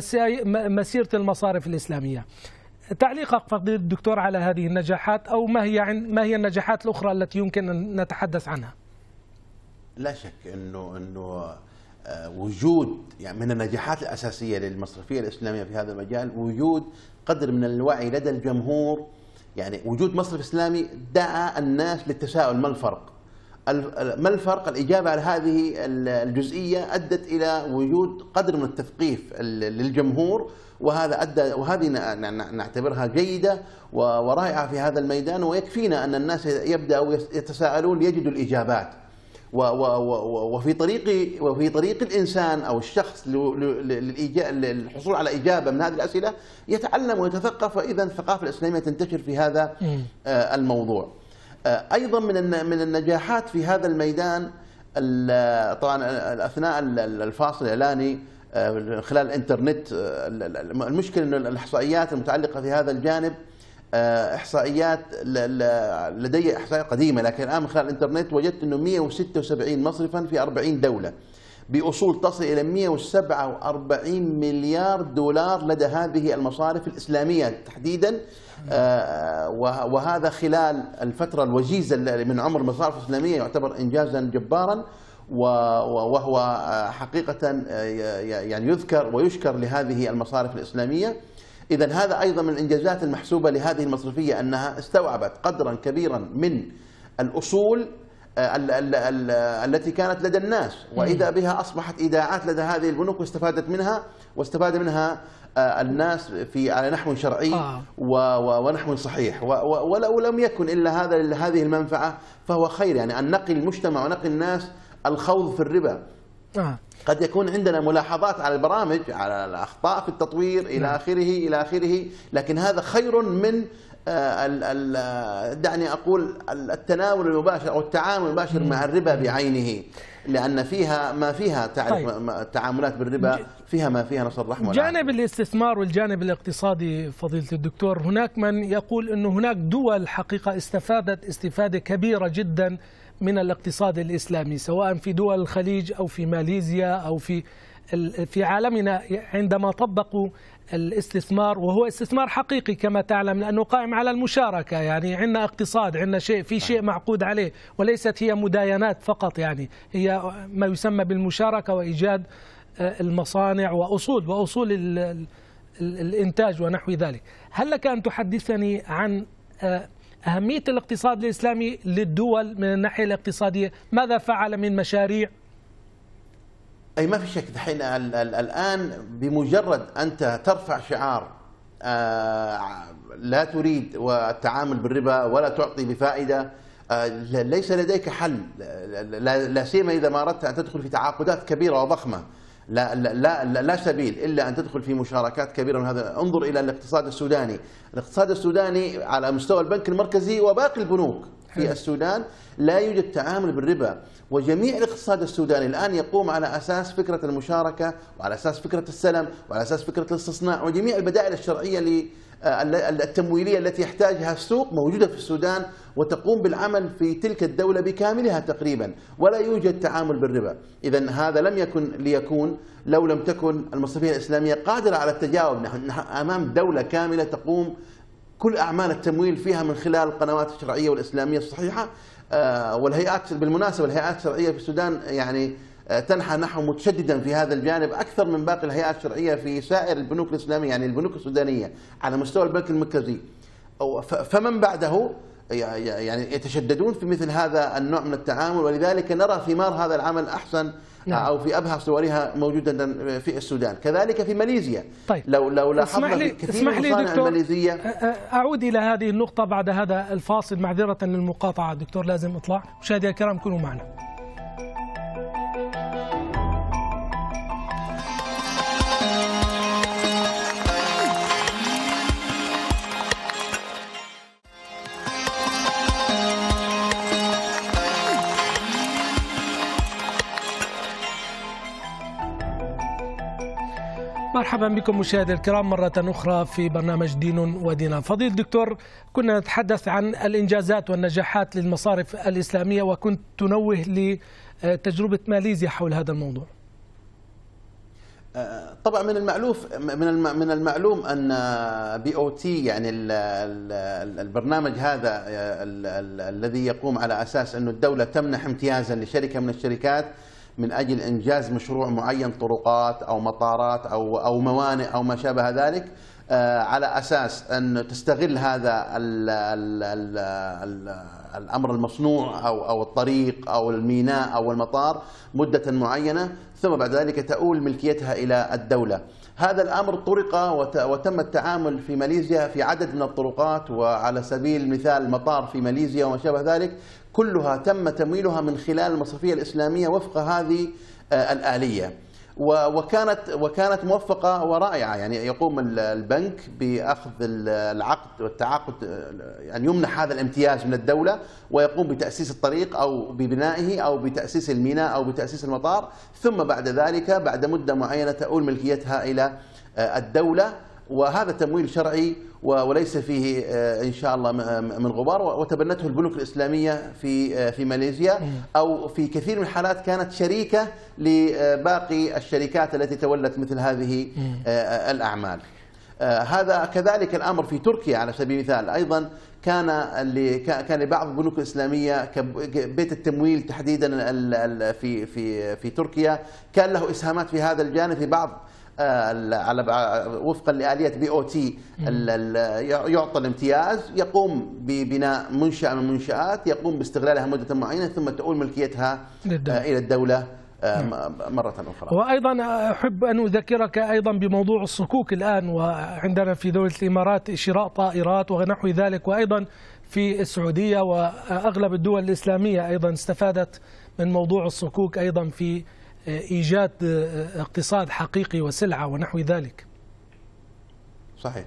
مسيرة المصارف الإسلامية. تعليقك فضيلة الدكتور على هذه النجاحات، أو ما هي النجاحات الأخرى التي يمكن أن نتحدث عنها؟ لا شك انه وجود يعني من النجاحات الاساسيه للمصرفيه الاسلاميه في هذا المجال وجود قدر من الوعي لدى الجمهور. يعني وجود مصرف اسلامي دعا الناس للتساؤل ما الفرق؟ ما الفرق؟ الإجابة على هذه الجزئية أدت إلى وجود قدر من التثقيف للجمهور، وهذا أدى، وهذه نعتبرها جيدة ورائعة في هذا الميدان. ويكفينا أن الناس يبدأوا يتساءلون ليجدوا الإجابات، وفي طريق الإنسان أو الشخص للحصول على إجابة من هذه الأسئلة يتعلم ويتثقف، وإذا الثقافة الإسلامية تنتشر في هذا الموضوع. أيضا من النجاحات في هذا الميدان، طبعا أثناء الفاصل الإعلاني خلال الإنترنت، المشكلة أن الإحصائيات المتعلقة في هذا الجانب إحصائيات لدي إحصائيات قديمة، لكن الآن من خلال الإنترنت وجدت أنه 176 مصرفا في 40 دولة بأصول تصل إلى 147 مليار دولار لدى هذه المصارف الإسلامية تحديدا، وهذا خلال الفترة الوجيزة من عمر المصارف الإسلامية يعتبر إنجازا جبارا، وهو حقيقة يعني يذكر ويشكر لهذه المصارف الإسلامية. إذن هذا أيضا من الإنجازات المحسوبة لهذه المصرفية، أنها استوعبت قدرا كبيرا من الأصول التي كانت لدى الناس، وإذا بها أصبحت إيداعات لدى هذه البنوك واستفاد منها الناس على نحو شرعي ونحو صحيح، ولو لم يكن إلا هذه المنفعة فهو خير. يعني أن نقي المجتمع ونقي الناس الخوض في الربا. قد يكون عندنا ملاحظات على البرامج، على الأخطاء في التطوير إلى آخره، لكن هذا خير من دعني أقول التناول المباشر أو التعامل المباشر مع الربا بعينه، لأن فيها ما فيها تعاملات بالربا، فيها ما فيها نصر الرحمة. جانب الاستثمار والجانب الاقتصادي فضيلة الدكتور، هناك من يقول أنه هناك دول حقيقة استفادت استفادة كبيرة جدا من الاقتصاد الإسلامي، سواء في دول الخليج أو في ماليزيا أو في عالمنا، عندما طبقوا الاستثمار، وهو استثمار حقيقي كما تعلم، لأنه قائم على المشاركة. يعني عندنا اقتصاد، عندنا شيء معقود عليه، وليست هي مداينات فقط، يعني هي ما يسمى بالمشاركة وإيجاد المصانع وأصول الإنتاج ونحو ذلك. هل لك أن تحدثني عن أهمية الاقتصاد الإسلامي للدول من الناحية الاقتصادية؟ ماذا فعل من مشاريع؟ أي ما في شك دحين الآن بمجرد أنت ترفع شعار لا تريد التعامل بالربا ولا تعطي بفائدة، ليس لديك حل، لا سيما إذا ما أردت أن تدخل في تعاقدات كبيرة وضخمة. لا سبيل إلا أن تدخل في مشاركات كبيرة من هذا. انظر إلى الاقتصاد السوداني. الاقتصاد السوداني على مستوى البنك المركزي وباقي البنوك في السودان لا يوجد تعامل بالربا، وجميع الاقتصاد السوداني الآن يقوم على أساس فكرة المشاركة، وعلى أساس فكرة السلم، وعلى أساس فكرة الاستصناع، وجميع البدائل الشرعية التمويلية التي يحتاجها السوق موجودة في السودان، وتقوم بالعمل في تلك الدولة بكاملها تقريبا، ولا يوجد تعامل بالربا. إذن هذا لم يكن ليكون لو لم تكن المصرفية الإسلامية قادرة على التجاوب. نحن أمام دولة كاملة تقوم كل أعمال التمويل فيها من خلال القنوات الشرعية والإسلامية الصحيحة. والهيئات بالمناسبة الهيئات الشرعية في السودان يعني تنحى نحو متشددا في هذا الجانب أكثر من باقي الهيئات الشرعية في سائر البنوك الإسلامية، يعني البنوك السودانية على مستوى البنك المركزي فمن بعده يعني يتشددون في مثل هذا النوع من التعامل، ولذلك نرى ثمار هذا العمل أحسن أو في أبهى صورها موجودة في السودان. كذلك في ماليزيا. طيب. لو لاحظنا في كثير من المصانع الماليزية. أعود إلى هذه النقطة بعد هذا الفاصل، معذرة للمقاطعة دكتور، لازم أطلع. مشاهدينا الكرام كونوا معنا. مرحبا بكم مشاهدي الكرام مرة أخرى في برنامج دين ودينار. فضيلة الدكتور، كنا نتحدث عن الإنجازات والنجاحات للمصارف الإسلامية، وكنت تنوه لتجربة ماليزيا حول هذا الموضوع. طبعا من المعلوم ان BOT يعني البرنامج هذا الذي يقوم على اساس انه الدوله تمنح امتيازا لشركه من الشركات من اجل انجاز مشروع معين، طرقات او مطارات او موانئ او ما شابه ذلك، على اساس ان تستغل هذا الامر المصنوع او الطريق او الميناء او المطار مده معينه، ثم بعد ذلك تؤول ملكيتها الى الدوله. هذا الامر طرق وتم التعامل في ماليزيا في عدد من الطرقات، وعلى سبيل المثال مطار في ماليزيا وما شابه ذلك كلها تم تمويلها من خلال المصرفيه الاسلاميه وفق هذه الاليه. وكانت موفقة ورائعة. يعني يقوم البنك بأخذ العقد والتعاقد، يعني يمنح هذا الامتياز من الدولة ويقوم بتأسيس الطريق أو ببنائه أو بتأسيس الميناء أو بتأسيس المطار، ثم بعد ذلك بعد مدة معينة تؤول ملكيتها إلى الدولة. وهذا تمويل شرعي وليس فيه إن شاء الله من غبار، وتبنته البنوك الإسلامية في ماليزيا، أو في كثير من الحالات كانت شريكة لباقي الشركات التي تولت مثل هذه الأعمال. هذا كذلك الأمر في تركيا على سبيل المثال، أيضا كان لبعض البنوك الإسلامية بيت التمويل تحديدا في تركيا كان له إسهامات في هذا الجانب في بعض وفقا لآلية BOT يعطى الامتياز، يقوم ببناء منشأة من المنشآت، يقوم باستغلالها مدة معينة ثم تؤول ملكيتها إلى الدولة مرة أخرى. وأيضا أحب أن أذكرك أيضا بموضوع الصكوك الآن، وعندنا في دولة الإمارات شراء طائرات ونحو ذلك، وأيضا في السعودية وأغلب الدول الإسلامية أيضا استفادت من موضوع الصكوك أيضا في إيجاد اقتصاد حقيقي وسلعة ونحو ذلك. صحيح.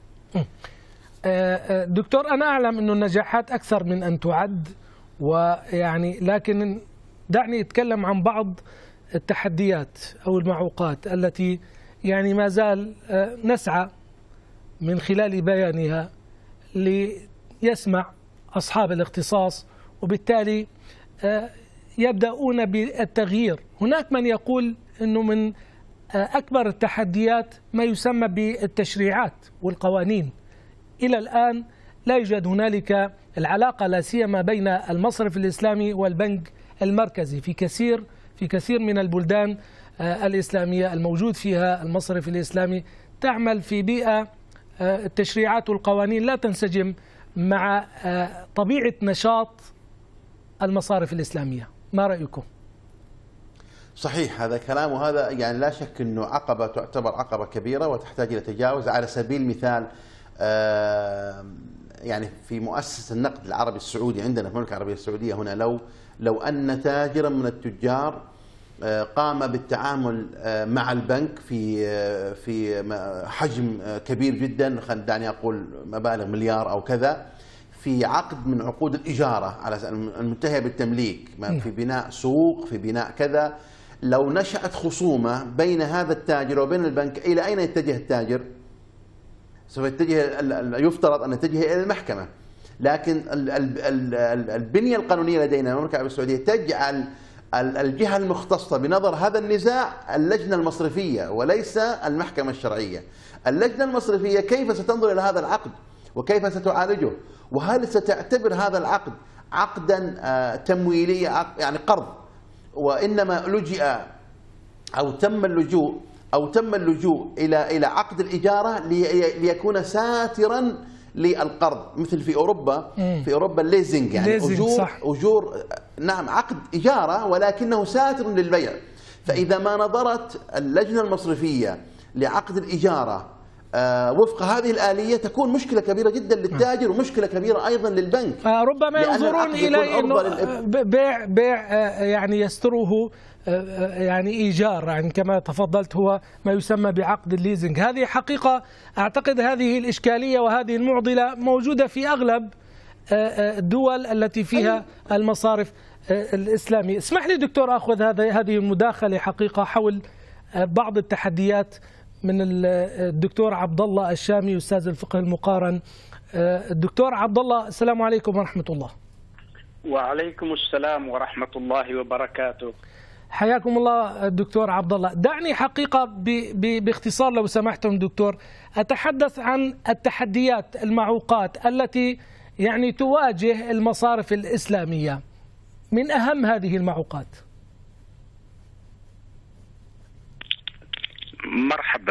دكتور، أنا أعلم أن النجاحات أكثر من أن تعد، ويعني لكن دعني أتكلم عن بعض التحديات أو المعوقات التي يعني ما زال نسعى من خلال بيانها ليسمع أصحاب الاختصاص، وبالتالي يبدأون بالتغيير. هناك من يقول أنه من أكبر التحديات ما يسمى بالتشريعات والقوانين. إلى الآن لا يوجد هنالك العلاقة لا سيما بين المصرف الإسلامي والبنك المركزي في كثير من البلدان الإسلامية الموجود فيها المصرف الإسلامي تعمل في بيئة التشريعات والقوانين لا تنسجم مع طبيعة نشاط المصارف الإسلامية. ما رأيكم؟ صحيح هذا كلام، وهذا يعني لا شك أنه عقبة تعتبر عقبة كبيرة وتحتاج إلى تجاوز. على سبيل المثال يعني في مؤسسة النقد العربي السعودي عندنا في المملكة العربية السعودية هنا، لو أن تاجرا من التجار قام بالتعامل مع البنك في حجم كبير جدا، دعني أقول مبالغ مليار أو كذا، في عقد من عقود الإجارة على المنتهية بالتمليك، في بناء سوق، في بناء كذا، لو نشأت خصومة بين هذا التاجر وبين البنك، إلى أين يتجه التاجر؟ سوف يفترض أن يتجه إلى المحكمة. لكن البنية القانونية لدينا المملكة العربية السعودية تجعل الجهة المختصة بنظر هذا النزاع اللجنة المصرفية وليس المحكمة الشرعية. اللجنة المصرفية كيف ستنظر إلى هذا العقد وكيف ستعالجه، وهل ستعتبر هذا العقد عقدا تمويليا يعني قرض، وإنما لجئ أو تم اللجوء إلى عقد الإجارة ليكون ساترا للقرض، مثل في أوروبا الليزنج، يعني أجور نعم، عقد إجارة ولكنه ساتر للبيع. فإذا ما نظرت اللجنة المصرفية لعقد الإجارة وفق هذه الآلية تكون مشكلة كبيرة جدا للتاجر ومشكلة كبيرة أيضا للبنك. ربما ينظرون إلى أنه بيع يعني يستره يعني إيجار، يعني كما تفضلت هو ما يسمى بعقد الليزنج. هذه حقيقة أعتقد هذه الإشكالية وهذه المعضلة موجودة في أغلب الدول التي فيها المصارف الإسلامية. اسمح لي دكتور أخذ هذه المداخلة حقيقة حول بعض التحديات من الدكتور عبد الله الشامي أستاذ الفقه المقارن. الدكتور عبد الله، السلام عليكم ورحمة الله. وعليكم السلام ورحمة الله وبركاته. حياكم الله الدكتور عبد الله. دعني حقيقة باختصار لو سمحتم دكتور أتحدث عن التحديات المعوقات التي يعني تواجه المصارف الإسلامية. من أهم هذه المعوقات. مرحبا.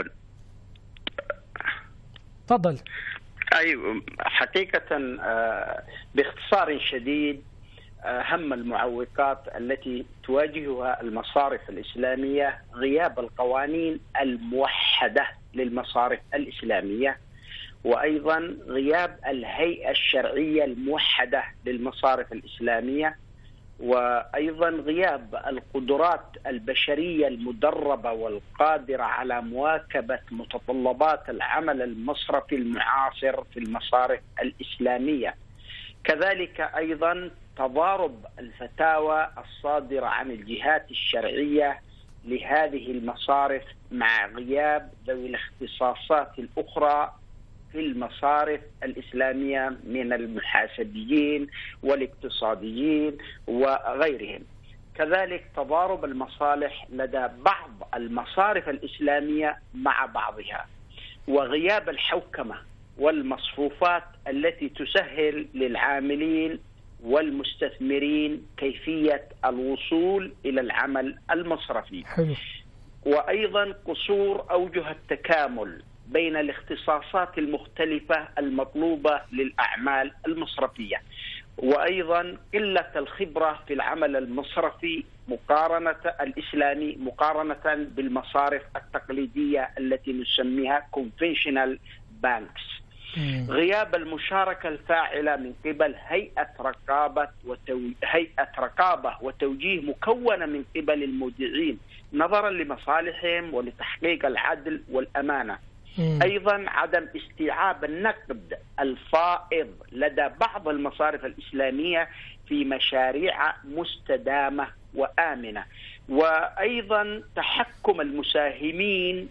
تفضل. أيوة حقيقة باختصار شديد أهم المعوقات التي تواجهها المصارف الإسلامية غياب القوانين الموحدة للمصارف الإسلامية، وأيضا غياب الهيئة الشرعية الموحدة للمصارف الإسلامية، وأيضا غياب القدرات البشرية المدربة والقادرة على مواكبة متطلبات العمل المصرفي المعاصر في المصارف الإسلامية. كذلك أيضا تضارب الفتاوى الصادرة عن الجهات الشرعية لهذه المصارف مع غياب ذوي الاختصاصات الأخرى في المصارف الإسلامية من المحاسبيين والاقتصاديين وغيرهم. كذلك تضارب المصالح لدى بعض المصارف الإسلامية مع بعضها، وغياب الحوكمة والمصفوفات التي تسهل للعاملين والمستثمرين كيفية الوصول إلى العمل المصرفي. وأيضا قصور أوجه التكامل بين الاختصاصات المختلفة المطلوبة للأعمال المصرفية، وأيضا قلة الخبرة في العمل المصرفي الإسلامي مقارنة بالمصارف التقليدية التي نسميها conventional banks. غياب المشاركة الفاعلة من قبل هيئة رقابة وتوجيه مكونة من قبل المودعين نظرا لمصالحهم ولتحقيق العدل والأمانة. أيضا عدم استيعاب النقد الفائض لدى بعض المصارف الإسلامية في مشاريع مستدامة وآمنة، وأيضا تحكم المساهمين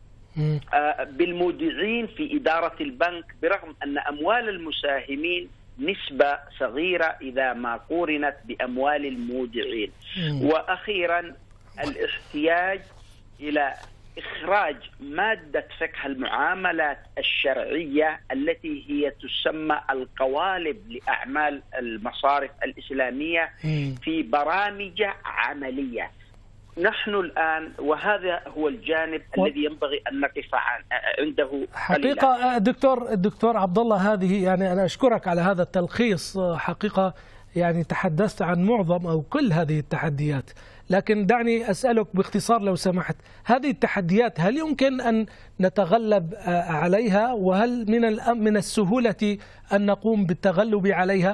بالمودعين في إدارة البنك برغم أن أموال المساهمين نسبة صغيرة إذا ما قورنت بأموال المودعين. وأخيرا الاحتياج إلى إخراج مادة فقه المعاملات الشرعية التي هي تسمى القوالب لأعمال المصارف الإسلامية في برامج عملية. نحن الآن وهذا هو الجانب الذي ينبغي أن نقف عنده حقيقة. دكتور عبد الله، هذه يعني أنا أشكرك على هذا التلخيص. حقيقة يعني تحدثت عن معظم أو كل هذه التحديات، لكن دعني أسألك باختصار لو سمحت، هذه التحديات هل يمكن أن نتغلب عليها؟ وهل من السهولة أن نقوم بالتغلب عليها؟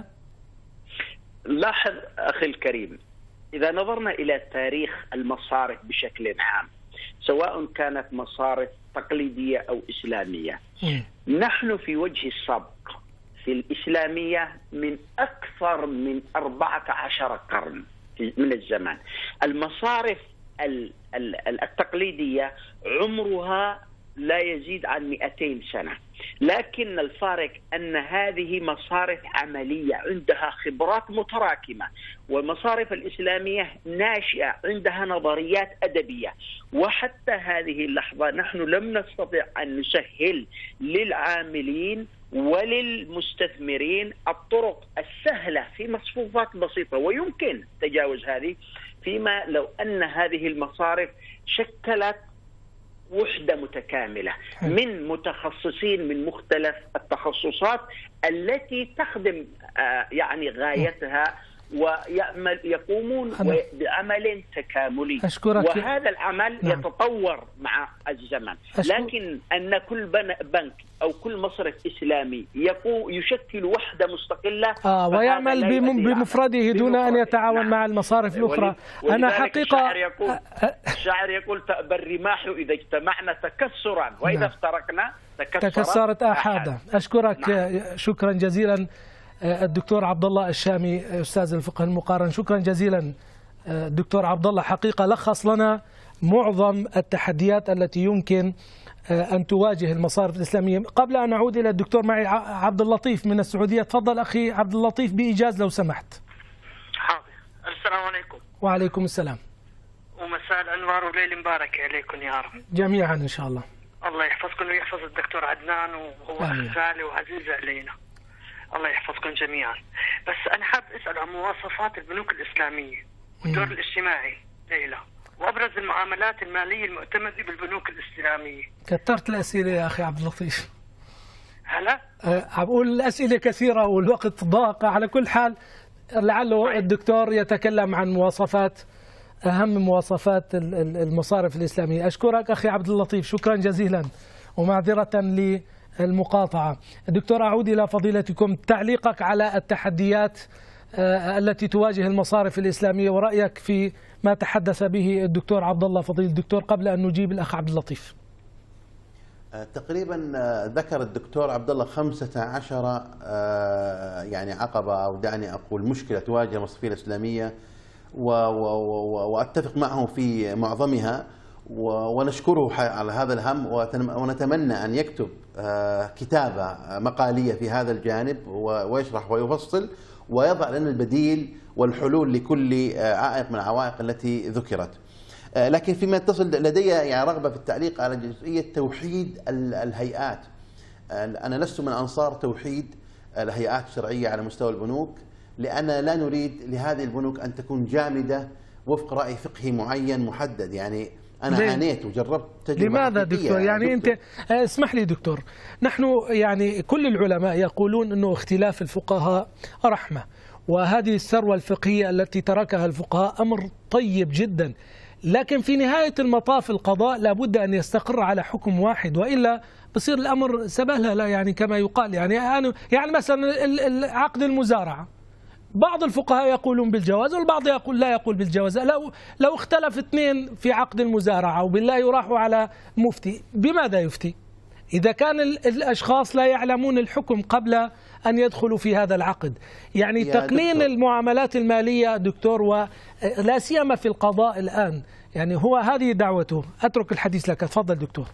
لاحظ أخي الكريم، إذا نظرنا إلى تاريخ المصارف بشكل عام سواء كانت مصارف تقليدية أو إسلامية، نحن في وجه السبق في الإسلامية من أكثر من 14 قرن من الزمان. المصارف التقليدية عمرها لا يزيد عن 200 سنة، لكن الفارق أن هذه مصارف عملية عندها خبرات متراكمة، والمصارف الإسلامية ناشئة عندها نظريات أدبية. وحتى هذه اللحظة نحن لم نستطع أن نسهل للعاملين وللمستثمرين الطرق السهلة في مصفوفات بسيطة، ويمكن تجاوز هذه فيما لو أن هذه المصارف شكلت وحدة متكاملة من متخصصين من مختلف التخصصات التي تخدم يعني غايتها ويقومون بعمل تكاملي. وهذا العمل يتطور مع الزمن. لكن أن كل بنك أو كل مصرف إسلامي يشكل وحدة مستقلة ويعمل بمفرده دون أن يتعاون مع المصارف الأخرى. أنا حقيقة الشاعر يقول تأبى الرماح إذا اجتمعنا تكسرا وإذا افترقنا تكسرت آحادا. أشكرك شكرا جزيلا الدكتور عبد الله الشامي أستاذ الفقه المقارن. شكرا جزيلا دكتور عبد الله، حقيقة لخص لنا معظم التحديات التي يمكن أن تواجه المصارف الإسلامية. قبل أن أعود إلى الدكتور معي عبد اللطيف من السعودية. تفضل أخي عبد اللطيف بإيجاز لو سمحت. حاضر. السلام عليكم. وعليكم السلام. أنوار وليل مبارك عليكم يا رب جميعا إن شاء الله. الله يحفظكم ويحفظ الدكتور عدنان وهو غالي وعزيز علينا. الله يحفظكم جميعا. بس أنا حاب أسأل عن مواصفات البنوك الإسلامية والدور الاجتماعي ليلى وأبرز المعاملات المالية المعتمدة بالبنوك الإسلامية. كثرت الأسئلة يا أخي عبد اللطيف. هلا؟ بقول الأسئلة كثيرة والوقت ضاق. على كل حال لعله الدكتور يتكلم عن مواصفات أهم مواصفات المصارف الإسلامية. أشكرك أخي عبد اللطيف، شكرا جزيلا ومعذرة للمقاطعة. الدكتور أعود إلى فضيلتكم، تعليقك على التحديات التي تواجه المصارف الإسلامية ورأيك في ما تحدث به الدكتور عبد الله فضيل الدكتور قبل أن نجيب الأخ عبد اللطيف. تقريبا ذكر الدكتور عبد الله 15 يعني عقبة أو دعني أقول مشكلة تواجه المصرفية الإسلامية وأتفق معه في معظمها ونشكره على هذا الهم ونتمنى أن يكتب كتابة مقالية في هذا الجانب ويشرح ويفصل ويضع لنا البديل والحلول لكل عائق من العوائق التي ذكرت. لكن فيما يتصل لدي يعني رغبة في التعليق على جزئية توحيد الهيئات. أنا لست من أنصار توحيد الهيئات الشرعية على مستوى البنوك، لأن لا نريد لهذه البنوك أن تكون جامدة وفق رأي فقهي معين محدد. يعني أنا عانيت وجربت تجربة. لماذا دكتور؟ يعني دكتور. أنت اسمح لي دكتور، نحن يعني كل العلماء يقولون أنه اختلاف الفقهاء رحمة، وهذه الثروة الفقهية التي تركها الفقهاء أمر طيب جدا، لكن في نهاية المطاف القضاء لابد أن يستقر على حكم واحد، وإلا بصير الأمر سبهلله يعني كما يقال. يعني مثلا عقد المزارعة بعض الفقهاء يقولون بالجواز والبعض يقول لا يقول بالجواز. لو اختلف اثنين في عقد المزارعة وبالله يراحوا على مفتي، بماذا يفتي؟ إذا كان الأشخاص لا يعلمون الحكم قبل أن يدخلوا في هذا العقد. يعني تقنين المعاملات المالية دكتور، ولا سيما في القضاء الآن، يعني هو هذه دعوته. أترك الحديث لك، تفضل دكتور.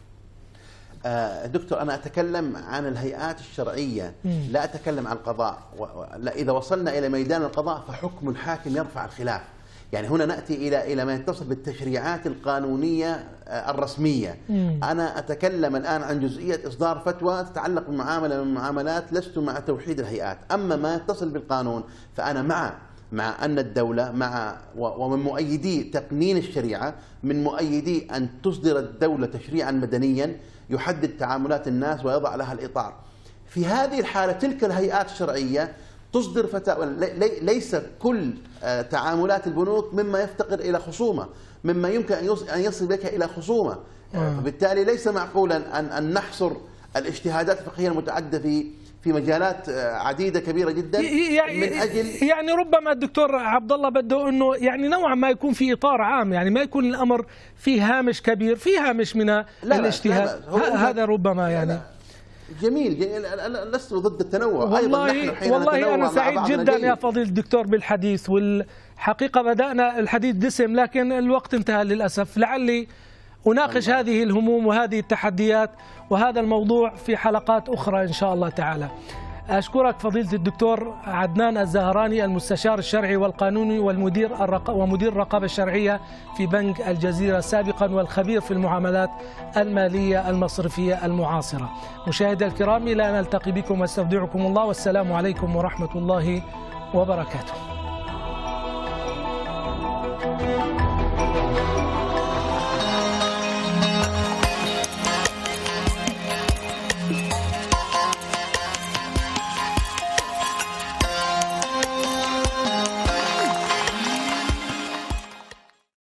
دكتور أنا أتكلم عن الهيئات الشرعية، لا أتكلم عن القضاء. إذا وصلنا إلى ميدان القضاء فحكم الحاكم يرفع الخلاف. يعني هنا نأتي إلى ما يتصل بالتشريعات القانونية الرسمية. أنا أتكلم الآن عن جزئية إصدار فتوى تتعلق بمعاملة من المعاملات، لست مع توحيد الهيئات. أما ما يتصل بالقانون فأنا مع أن الدولة ومن مؤيدي تقنين الشريعة، من مؤيدي أن تصدر الدولة تشريعا مدنيا يحدد تعاملات الناس ويضع لها الإطار. في هذه الحالة تلك الهيئات الشرعية تصدر فتاوى. ليس كل تعاملات البنوك مما يفتقر إلى خصومة، مما يمكن أن يصل بك إلى خصومة. فبالتالي ليس معقولا أن نحصر الاجتهادات الفقهية المتعددة في مجالات عديدة كبيرة جدا من أجل يعني ربما الدكتور عبد الله بده أنه يعني نوعا ما يكون في إطار عام، يعني ما يكون الأمر فيه هامش كبير، فيه هامش من الاجتهاد. هذا ربما يعني جميل. لست ضد التنوع. والله أنا سعيد جدا يا فضيلة الدكتور بالحديث، والحقيقة بدأنا الحديث دسم لكن الوقت انتهى للأسف. لعلي أناقش هذه الهموم وهذه التحديات وهذا الموضوع في حلقات أخرى إن شاء الله تعالى. أشكرك فضيلة الدكتور عدنان الزهراني، المستشار الشرعي والقانوني ومدير الرقابة الشرعية في بنك الجزيرة سابقا، والخبير في المعاملات المالية المصرفية المعاصرة. مشاهدي الكرام، إلى أن نلتقي بكم واستودعكم الله، والسلام عليكم ورحمة الله وبركاته.